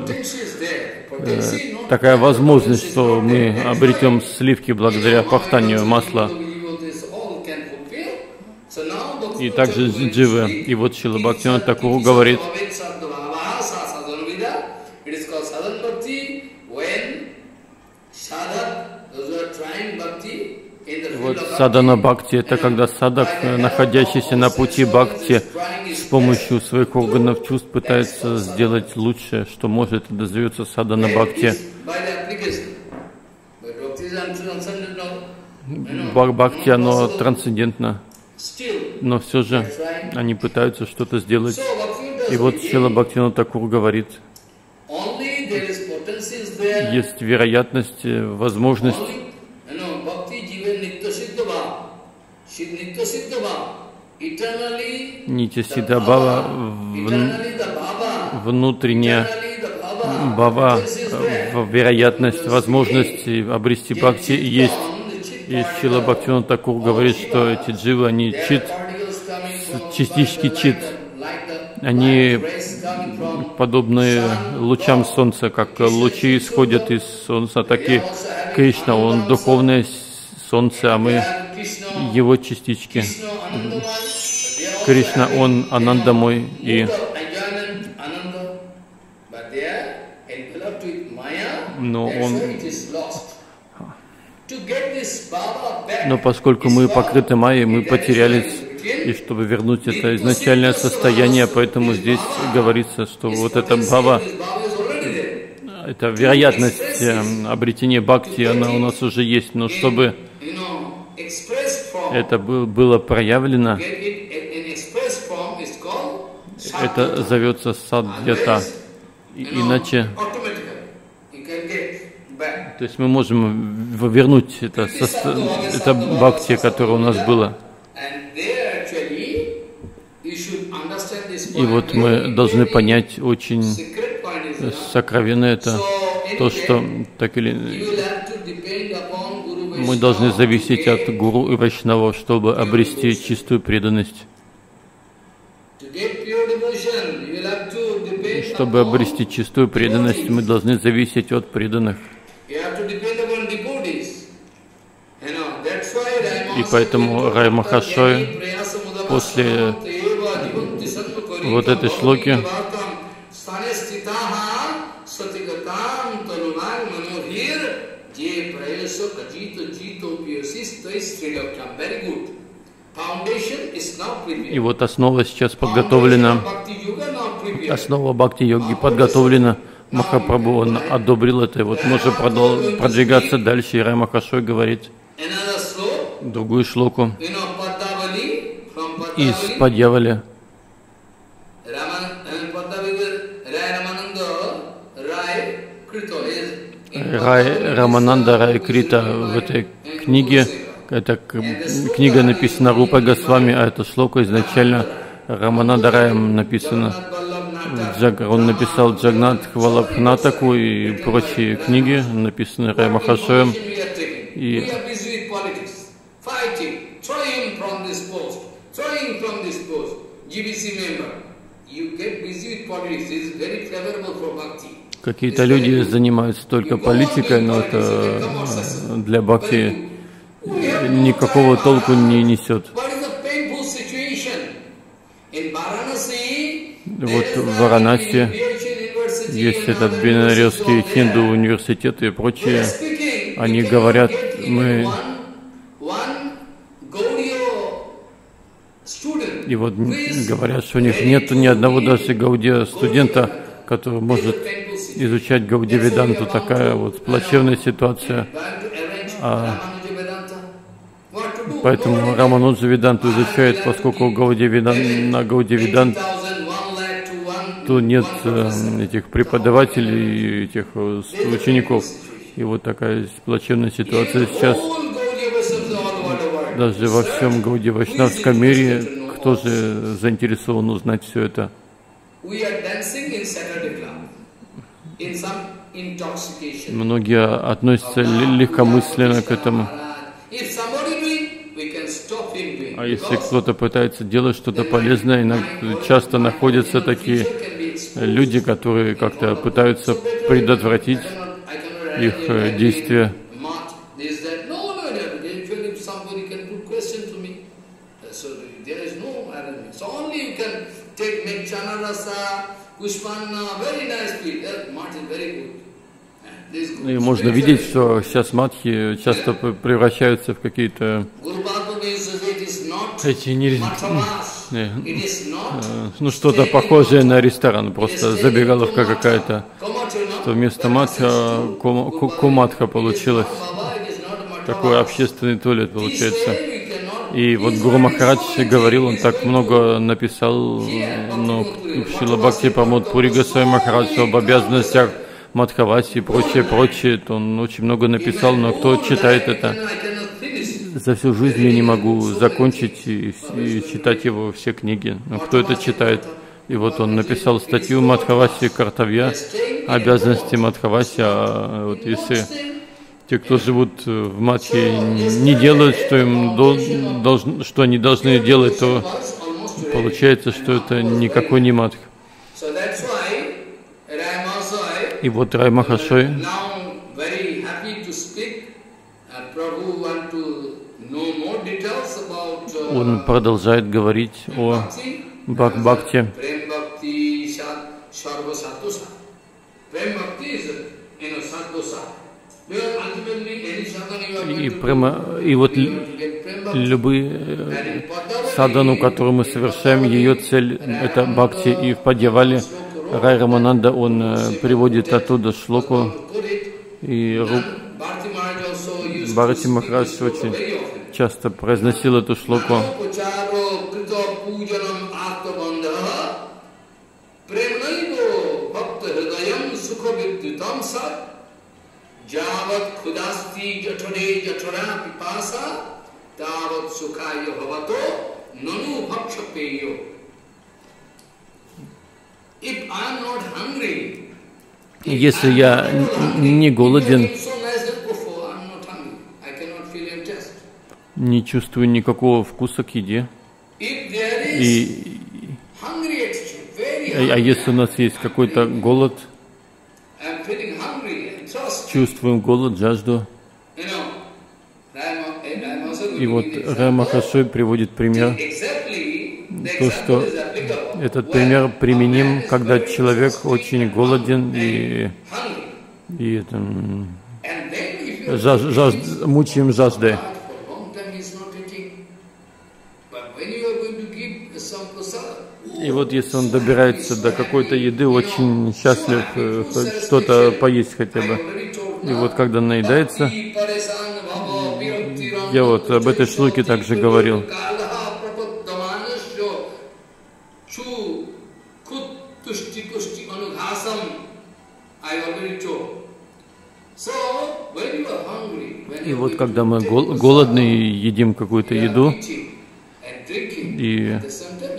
такая возможность, что мы обретем сливки благодаря пахтанию масла, и также дживы. И вот Шрила Бхактивинода Тхакур говорит, Вот садана бхакти — это когда садак, находящийся на пути бхакти, с помощью своих органов чувств пытается сделать лучшее, что может, это называется садана бхакти. Бхакти, оно трансцендентно, но все же они пытаются что-то сделать. И вот Шрила Бхактивинода Тхакур говорит, есть вероятность, возможность Нитья-сиддха бхава, внутренняя бхава, вероятность, возможность обрести бхакти есть. И Шрила Бхактивинода Тхакур говорит, что эти дживы, они чит, частички чит, они подобны лучам солнца, как лучи исходят из солнца, так и Кришна, он духовное солнце, а мы его частички. Кришна, он Анандамой, но поскольку мы покрыты майей, мы потерялись, и чтобы вернуть это изначальное состояние, поэтому здесь говорится, что вот эта бхава, эта вероятность обретения бхакти, она у нас уже есть, но чтобы это было проявлено, это зовется садьята, иначе, то есть мы можем вернуть это бхакти, которое у нас было. И вот мы должны понять очень сокровенно это, то, что так или мы должны зависеть от гуру и вайшнавов, чтобы обрести чистую преданность. Чтобы обрести чистую преданность, мы должны зависеть от преданных. И поэтому Рай Махашой после вот этой шлоки и вот основа сейчас подготовлена, основа бхакти-йоги подготовлена. Махапрабху, он одобрил это, и вот можно продвигаться дальше. И Рай Махашой говорит другую шлоку из Падьявали. Рай Рамананда Рай Крита в этой книге, эта книга написана Рупой Госвами, а эта шлока изначально Рамананда Раем написана. Он написал Джагнат Валабхнатаку и прочие книги, написанные Рай Махашоем. И какие-то люди занимаются только политикой, но это для бхакти никакого толку не несет. Вот в Варанаси есть этот Бенаресский хинду университет и прочие. Они говорят, и вот говорят, что у них нет ни одного даже гаудия студента, который может изучать Гаудия Веданту. Такая вот плачевная ситуация. Поэтому Рамануджа Веданту изучает, поскольку на Гаудия Веданту нет этих преподавателей, этих учеников. И вот такая плачевная ситуация сейчас. Даже во всем Гаудия Вайшнавском мире, кто же заинтересован узнать все это? Многие относятся легкомысленно к этому. А если кто-то пытается делать что-то полезное, часто находятся такие люди, которые как-то пытаются предотвратить их действия. И можно видеть, что сейчас мадхи часто превращаются в какие-то эти ну что-то похожее на ресторан, просто забегаловка какая-то, что вместо матха куматха получилось, такой общественный туалет получается. И вот Гуру Махарадж говорил, он так много написал, но Шрила Бхакти Прамод Пури Госвами Махарадж об обязанностях Мадхаваси и прочее, то он очень много написал, но кто читает это? За всю жизнь я не могу закончить и читать его все книги. Но кто это читает? И вот он написал статью Мадхаваси Картавья, обязанности Мадхаваси, а вот если те, кто живут в Мадхе, не делают, что что они должны делать, то получается, что это никакой не Мадх. И вот Рай Махашой он продолжает говорить о Бхакти. И вот любые садану, которую мы совершаем, ее цель — это Бхакти. И в Падьявале Рай Рамананда, он приводит оттуда шлоку, и Бхарати Махарадж очень часто произносил эту шлоку. Если я не голоден, не чувствую никакого вкуса к еде, а если у нас есть какой-то голод, чувствуем голод, жажду, и вот Рай Махашой приводит пример, то, что этот пример применим, когда человек очень голоден и мучаем жаждой. И вот если он добирается до какой-то еды, очень счастлив что-то поесть хотя бы. И вот когда наедается, я вот об этой шлоке также говорил. И вот когда мы голодны и едим какую-то еду, и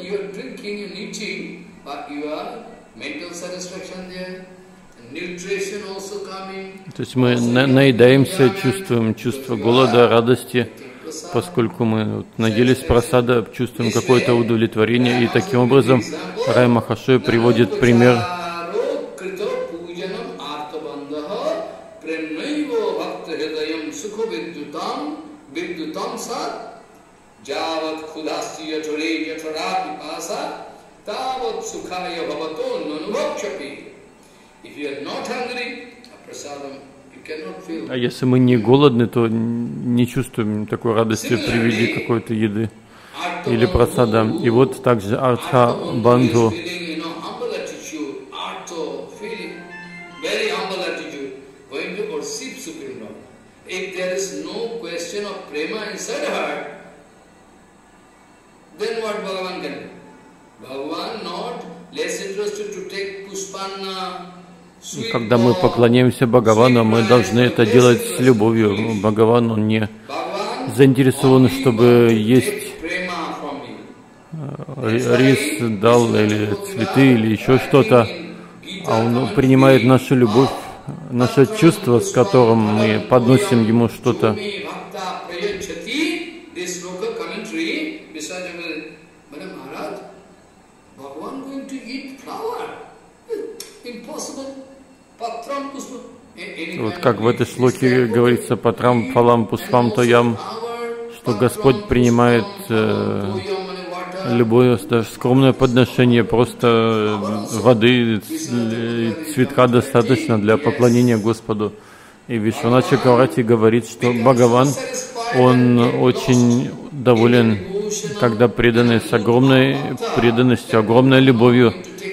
то есть мы наедаемся, чувствуем чувство голода, радости, поскольку мы наелись прасада, чувствуем какое-то удовлетворение, и таким образом Рай Махашой приводит пример. А если мы не голодны, то не чувствуем такой радости при виде какой-то еды или прасада. И вот также Артха Бандху. Когда мы поклоняемся Бхагавану, мы должны это делать с любовью. Бхагаван, он не заинтересован, чтобы есть рис дал, или цветы, или еще что-то, а он принимает нашу любовь, наше чувство, с которым мы подносим ему что-то. Вот как в этой шлоке говорится, патрам фалам пуспам тоям, что Господь принимает любое даже скромное подношение, просто воды, цветка достаточно для поклонения Господу. И Вишванат Чакраварти говорит, что Бхагаван, он очень доволен, когда преданный с огромной преданностью, огромной любовью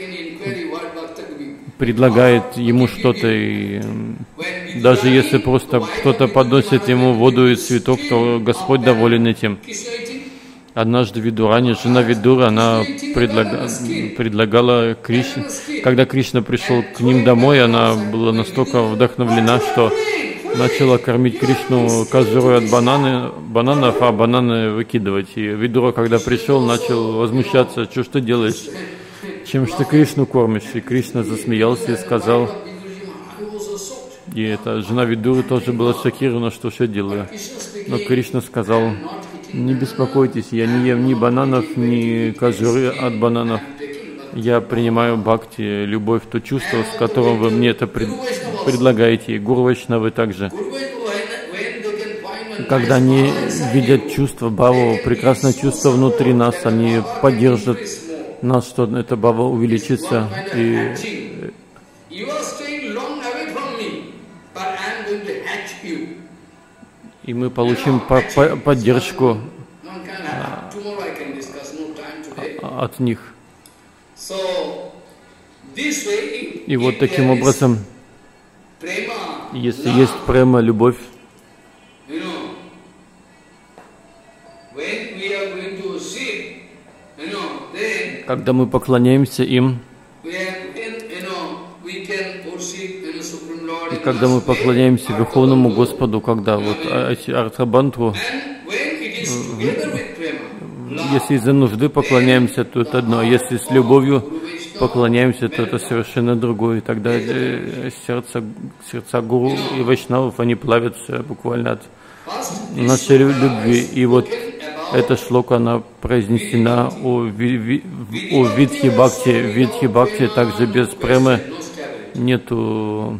предлагает ему что-то, и даже если просто кто-то подносит ему воду и цветок, то Господь доволен этим. Однажды Видурани, жена Видура, она предлагала Кришне, когда Кришна пришел к ним домой, она была настолько вдохновлена, что начала кормить Кришну кожурой от бананов, а бананы выкидывать. И Видура, когда пришел, начал возмущаться: что ж ты делаешь? Чем ж ты Кришну кормишь? И Кришна засмеялся и сказал, и эта жена Видуры тоже была шокирована, что все делаю. Но Кришна сказал: не беспокойтесь, я не ем ни бананов, ни кожуры от бананов. Я принимаю бхакти, любовь, то чувство, с которым вы мне это предлагаете. И Гуру Вайшнавы также. Когда они видят чувство бхаву, прекрасное чувство внутри нас, они поддержат нас, что это бхава увеличится. И мы получим поддержку от них. И вот таким образом, если есть према, любовь, когда мы поклоняемся им, и когда мы поклоняемся Верховному Господу, когда вот эти Артхабантру, если из-за нужды поклоняемся, то это одно, а если с любовью поклоняемся, то это совершенно другое. И тогда сердца гуру и вайшнавов, они плавятся буквально от нашей любви. И вот эта шлока, она произнесена о Видхи Бхакти. Видхи Бхакти также без премы нету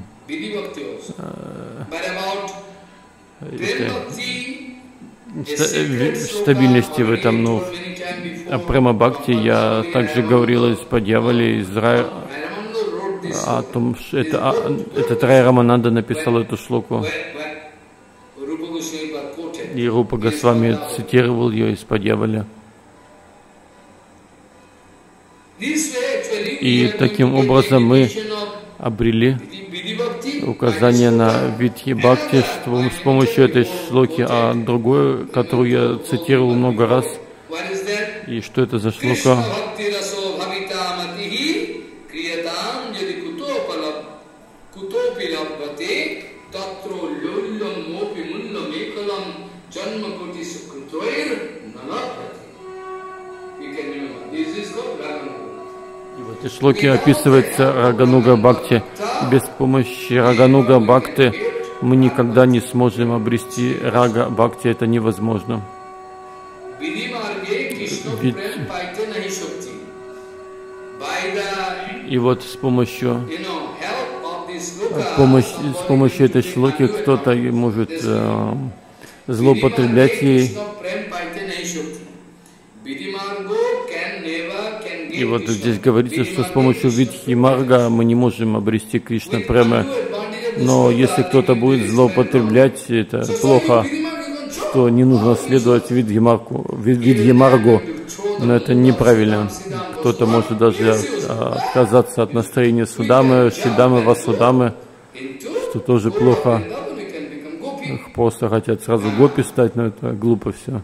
стабильности в этом. Но о Према Бхакти я также говорил из Падьявали, из Рая, о том, что этот Рай Рамананда написал эту шлоку. И Рупа Госвами цитировал ее из Падьявали. И таким образом мы обрели указание на Видхи Бхакти с помощью этой шлоки, а другое, которую я цитировал много раз. И что это за шлока? И в этой шлоке описывается Рагануга Бхакти. Без помощи Рагануга Бхакти мы никогда не сможем обрести Рага Бхакти, это невозможно. И вот с помощью этой шлоки кто-то может злоупотреблять ей. И вот здесь говорится, что с помощью Видхи Марга мы не можем обрести Кришна Према. Но если кто-то будет злоупотреблять, это плохо, что не нужно следовать Видхи Маргу. Но это неправильно. Кто-то может даже отказаться от настроения Судамы, Шидамы, Васудамы, что тоже плохо. Их просто хотят сразу гопи стать, но это глупо все.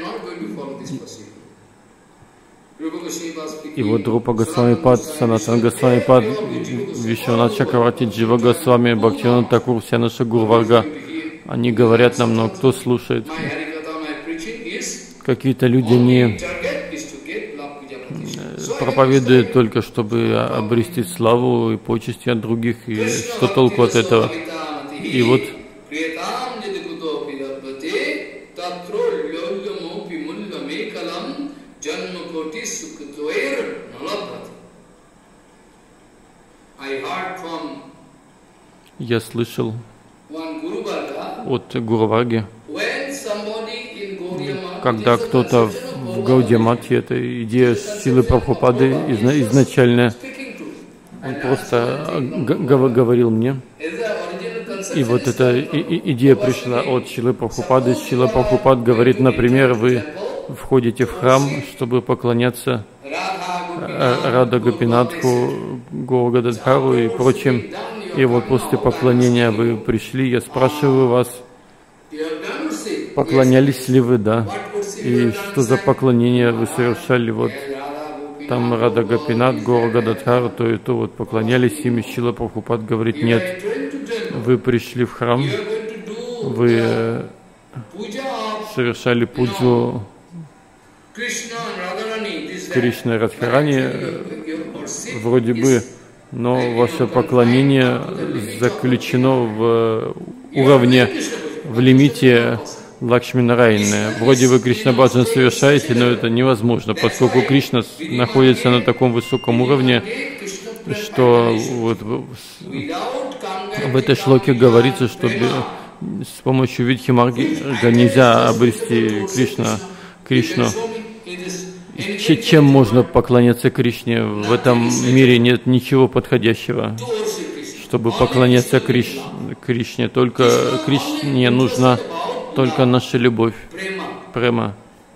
И вот Рупа Госвами Пад, Санатан Госвами Пад, Вишванат Чакраварти, Джива Госвами, Бхактивинода Такур, вся наша Гурварга, они говорят нам, но кто слушает? Какие-то люди не проповедуют только, чтобы обрести славу и почести от других, и что толку от этого? И вот я слышал от Гуру Варги, когда кто-то в Гаудия-матхе, это идея Шрилы Прабхупады изначально. Он просто говорил мне. И вот эта идея пришла от Шрилы Прабхупады. Шрила Прабхупад говорит, например, вы входите в храм, чтобы поклоняться Рада Гопинатху, Гаурадхару и прочим. И вот после поклонения вы пришли, я спрашиваю вас, поклонялись ли вы, да? И что за поклонение вы совершали? Вот там Рада Гопинат, Гаурадхар, то и то вот поклонялись им. Шрила Прабхупад говорит, нет, вы пришли в храм, вы совершали пуджу Кришна и Радхарани, вроде бы, но ваше поклонение заключено в уровне, в лимите Лакшми Нарайаны. Вроде вы Кришна Баджан совершаете, но это невозможно, поскольку Кришна находится на таком высоком уровне, что вот в этой шлоке говорится, что с помощью Видхи-марги нельзя обрести Кришну. Чем можно поклоняться Кришне? В этом мире нет ничего подходящего, чтобы поклоняться Кришне. Только Кришне нужна только наша любовь, према.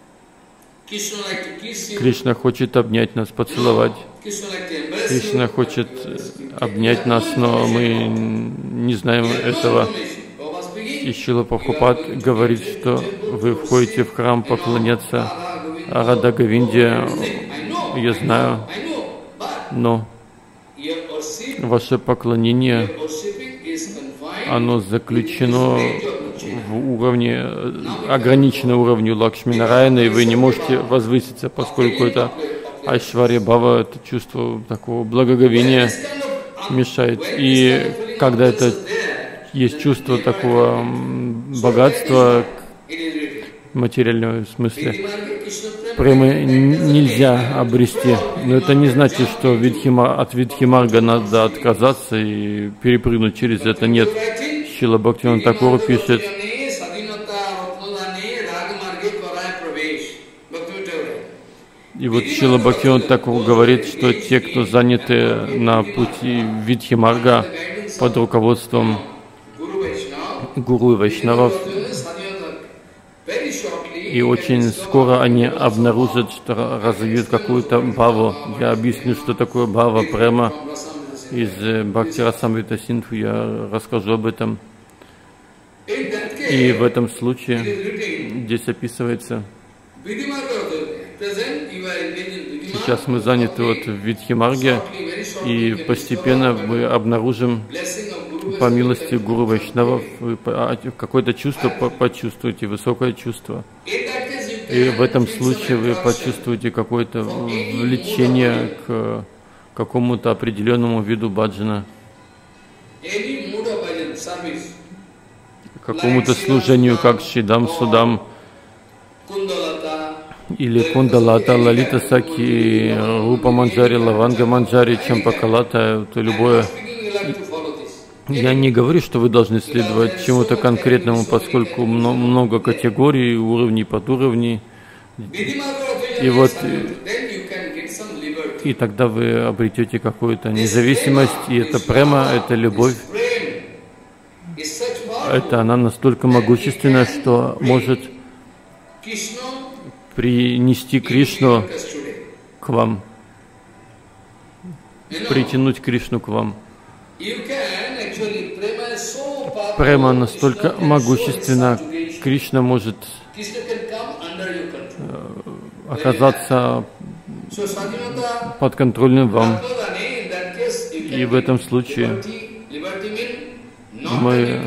Кришна хочет обнять нас, поцеловать. Кришна хочет обнять нас, но мы не знаем этого. И Шрила Прабхупад говорит, что вы входите в храм поклоняться Рада Говинде. Я знаю, но ваше поклонение, оно заключено в уровне, ограничено уровню Лакшми Нарайаны, и вы не можете возвыситься, поскольку это Айшварья Бхава, это чувство такого благоговения мешает. И когда это есть чувство такого богатства в материальном смысле, премы нельзя обрести. Но это не значит, что от Видхи-марга надо отказаться и перепрыгнуть через это. Нет. Шрила Бхактивинода Тхакур пишет, и вот Шрила Бхактивинода Тхакур говорит, что те, кто заняты на пути Видхи-марга под руководством гуру и вайшнавов, и очень скоро они обнаружат, что развьют какую-то бхаву. Я объясню, что такое бхава, према. Из Бхакти Расамрита Синдху я расскажу об этом. И в этом случае здесь описывается, сейчас мы заняты вот в Видхи-марге, и постепенно мы обнаружим, по милости Гуру Вайшнавов, вы какое-то чувство почувствуете, высокое чувство. И в этом случае вы почувствуете какое-то влечение к какому-то определенному виду баджана, какому-то служению, как Шидам, Судам, или Кундалата, Лалита Саки, Рупа Манджари, Лаванга Манджари, Чампакалата, это любое. Я не говорю, что вы должны следовать чему-то конкретному, поскольку много категорий, уровней, подуровней. И вот, и тогда вы обретете какую-то независимость, и это према, это любовь. Это она настолько могущественна, что может принести Кришну к вам, притянуть Кришну к вам. Према настолько могущественна, Кришна может оказаться подконтрольным вам. И в этом случае мы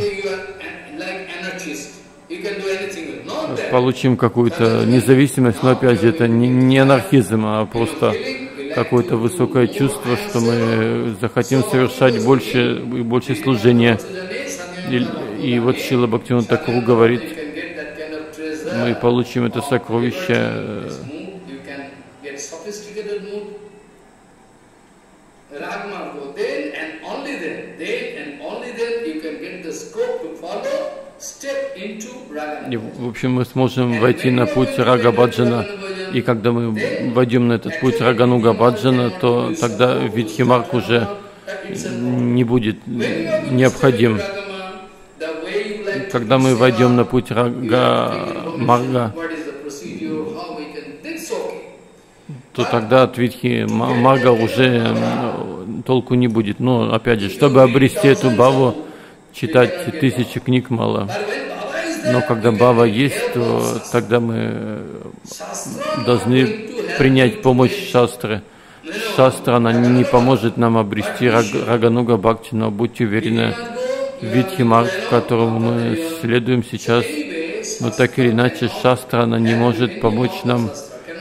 получим какую-то независимость, но опять же это не анархизм, а просто какое-то высокое чувство, что мы захотим совершать больше и больше служения. И вот Шрила Бхактивинода Тхакур говорит, мы получим это сокровище. И, в общем, мы сможем войти на путь Рага Баджана. И когда мы войдем на этот путь Рагануга Баджана, то тогда Видхимарг уже не будет необходим. Когда мы войдем на путь Рага Марга, то тогда от Видхи Марга уже толку не будет. Но опять же, чтобы обрести эту бхаву, читать 1000 книг мало. Но когда бхава есть, то тогда мы должны принять помощь шастры. Шастра, она не поможет нам обрести Рагануга Бхакти, но будьте уверены, Видхимарг, которому мы следуем сейчас, но так или иначе шастра, она не может помочь нам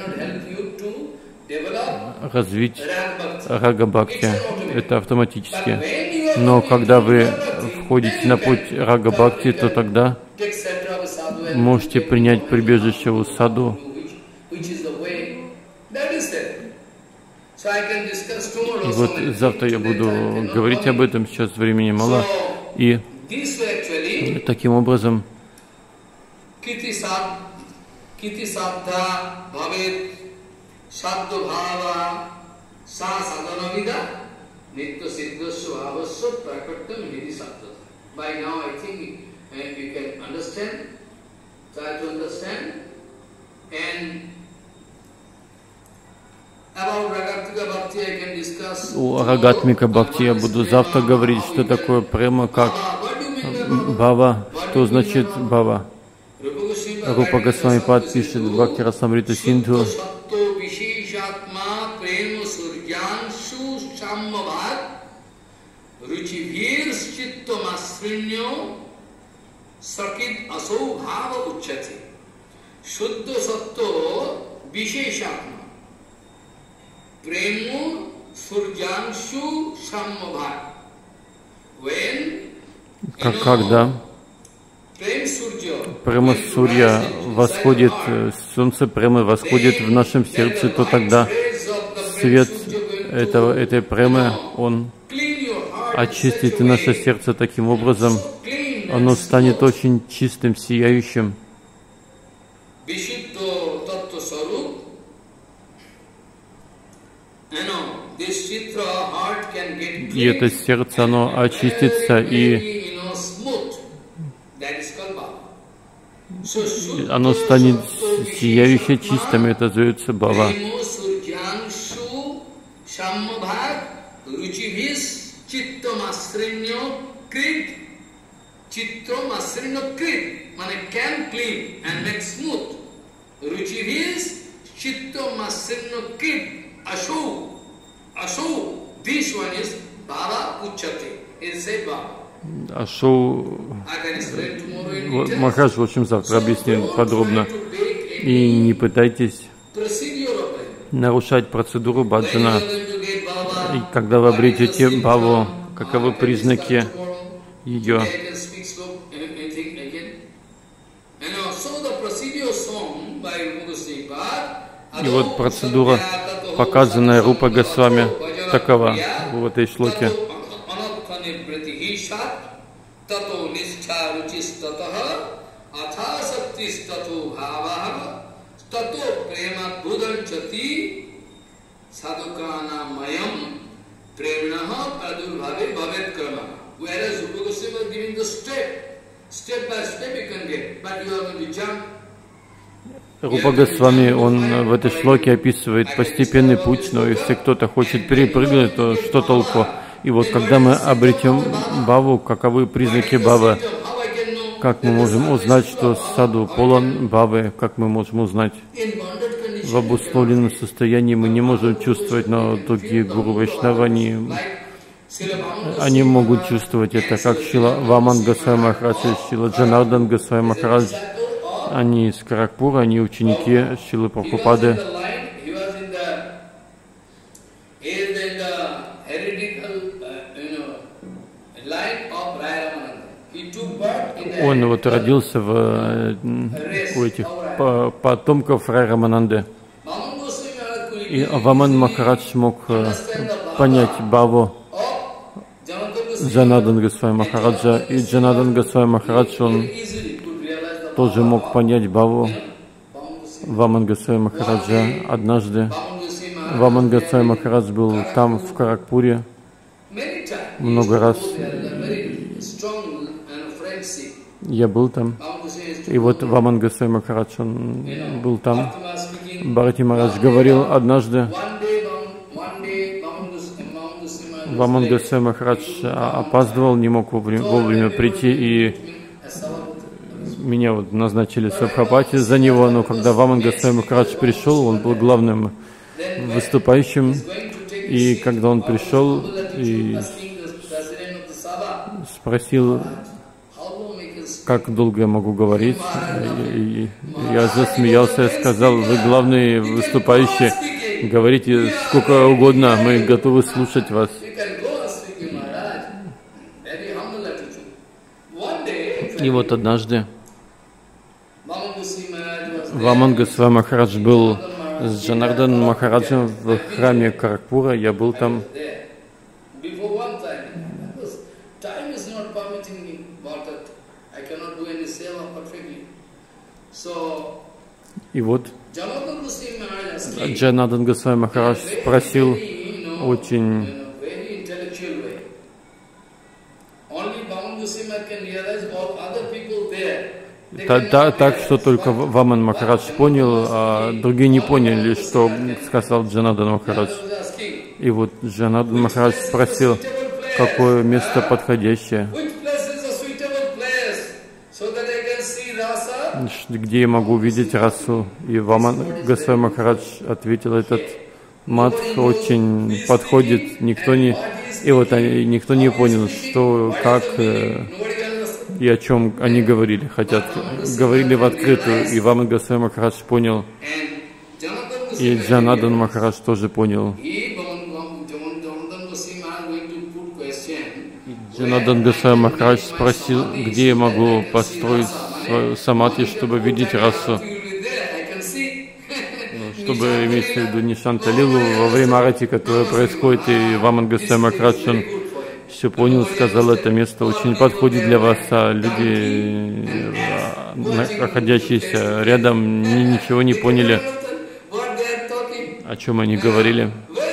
развить Рага Бхакти. Это автоматически. Но когда вы входите на путь Рага Бхакти, то тогда можете принять прибежище у саду. И вот завтра я буду говорить об этом, сейчас времени мало. И таким образом о Рагатмика Бхакти я буду завтра говорить, что такое према, как бхава, что значит бхава. Рупа Госвами Пад пишет в Бхакти Расамрита Синдху: когда према Сурья восходит, солнце премы восходит в нашем сердце, то тогда свет этой премы, он очистит наше сердце таким образом, оно станет очень чистым, сияющим. И это сердце, оно очистится, и оно станет сияюще чистым, это зовется бхава. Ашу Махарадж, в общем, завтра объяснит подробно. И не пытайтесь нарушать процедуру баджана. И когда вы обретете бхаву, каковы признаки ее? И вот процедура, показанная Рупа Госвами, такова в этой шлоке. Рупа Госвами, он в этой шлоке описывает постепенный путь, но если кто-то хочет перепрыгнуть, то что толку? И вот когда мы обретем бхаву, каковы признаки бхавы? Как мы можем узнать, что саду полон бхавы? Как мы можем узнать? В обусловленном состоянии мы не можем чувствовать, но другие гуру Вайшнава, они могут чувствовать это, как Шрила Ваман Госвами Махарадж и Шрила Джанардан Госвами Махарадж. Они из Каракпура, они ученики Шрилы Прабхупады. Он вот родился у этих потомков Рай Рамананды. И Ваман Махарадж мог понять бхаву Джанардан Госвами Махараджа. И Джанардан Госвами Махарадж, он тоже мог понять бхаву Ваман Госвами Махараджа. Однажды Ваман Госвами Махарадж был там, в Каракпуре, много раз. Я был там. И вот Ваман Госвами Махарадж, он был там. Бхарати Махарадж говорил однажды, Ваман Госвами Махарадж опаздывал, не мог вовремя прийти, и меня вот назначили Сабхапати за него, но когда Ваман Госвами Махарадж пришел, он был главным выступающим, и когда он пришел и спросил, как долго я могу говорить, и я засмеялся и сказал: вы главный выступающий, говорите сколько угодно, мы готовы слушать вас. И вот однажды Ваман Госвами Махарадж был с Джанарданом Махараджем в храме Каракпура, я был там. И вот Джанардан Госвами Махарадж спросил очень так, что только Ваман Махарадж понял, а другие не поняли, что сказал Джанардан Махарадж. И вот Джанардан Махарадж спросил, какое место подходящее, где я могу увидеть расу. И Ваман Госвами Махарадж ответил: этот матх очень подходит, никто не понял, что, как и о чем они говорили, говорили в открытую, и Ваман Госвами Махарадж понял, и Джанардан Махарадж тоже понял. Джанардан Госвами Махарадж спросил, где я могу построить свою самадхи, чтобы видеть расу, чтобы иметь в виду Нишанта Лилу во время арати, которое происходит, и Ваман Госвами Махарадж, он все понял, сказал: это место очень подходит для вас, а люди, находящиеся рядом, ничего не поняли, о чем они говорили.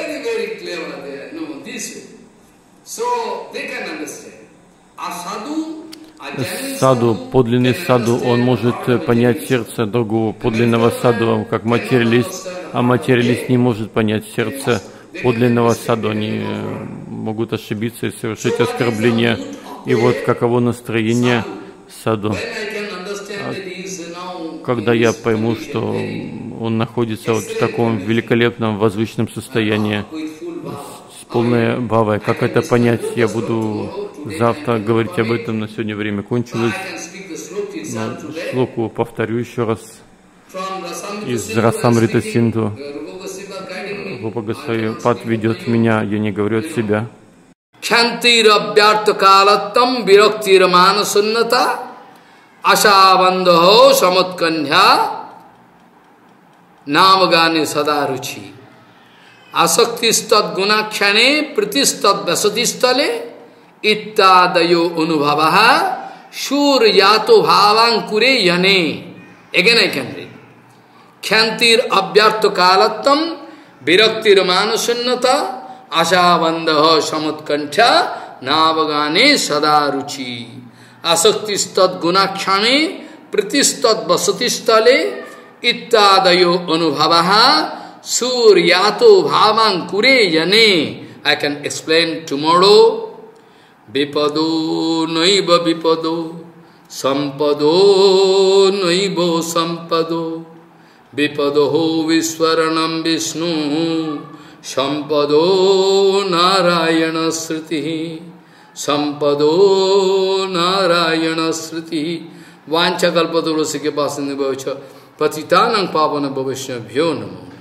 Саду, подлинный саду, он может понять сердце другого подлинного саду, как материалист, а материалист не может понять сердце подлинного саду. Они могут ошибиться и совершить оскорбление. И вот каково настроение саду. Когда я пойму, что он находится вот в таком великолепном возвышенном состоянии, с полной бхавой, как это понять, я буду завтра говорить об этом, на сегодня время кончилось. Но шлоку повторю еще раз из Расамрита Синду. Рупа Госвами Пад ведет меня, я не говорю от себя. Кхантирабьяртакалаттам вирактирманасунната ашавандахо самутканья намагани садаручи асактистад гунакхяне притистад васатистале ittadayo anubhavaha shuryato bhavankure yane. Again I can read. Khantir abhyartha kalattam viraktir manasunnata ashavandaha samutkantha navagane sadaruchi asaktistad gunakshane pritistad vasatistale ittadayo anubhavaha suryato bhavankure yane. I can explain tomorrow. Vipado naiva vipado, sampado naiva sampado, vipado ho viswaranam Vishnu, sampado narayana sriti, sampado narayana sriti, vancha kalpaturasike pasindhi bhavcha, patitanang pavana bhavishya bhyo namo.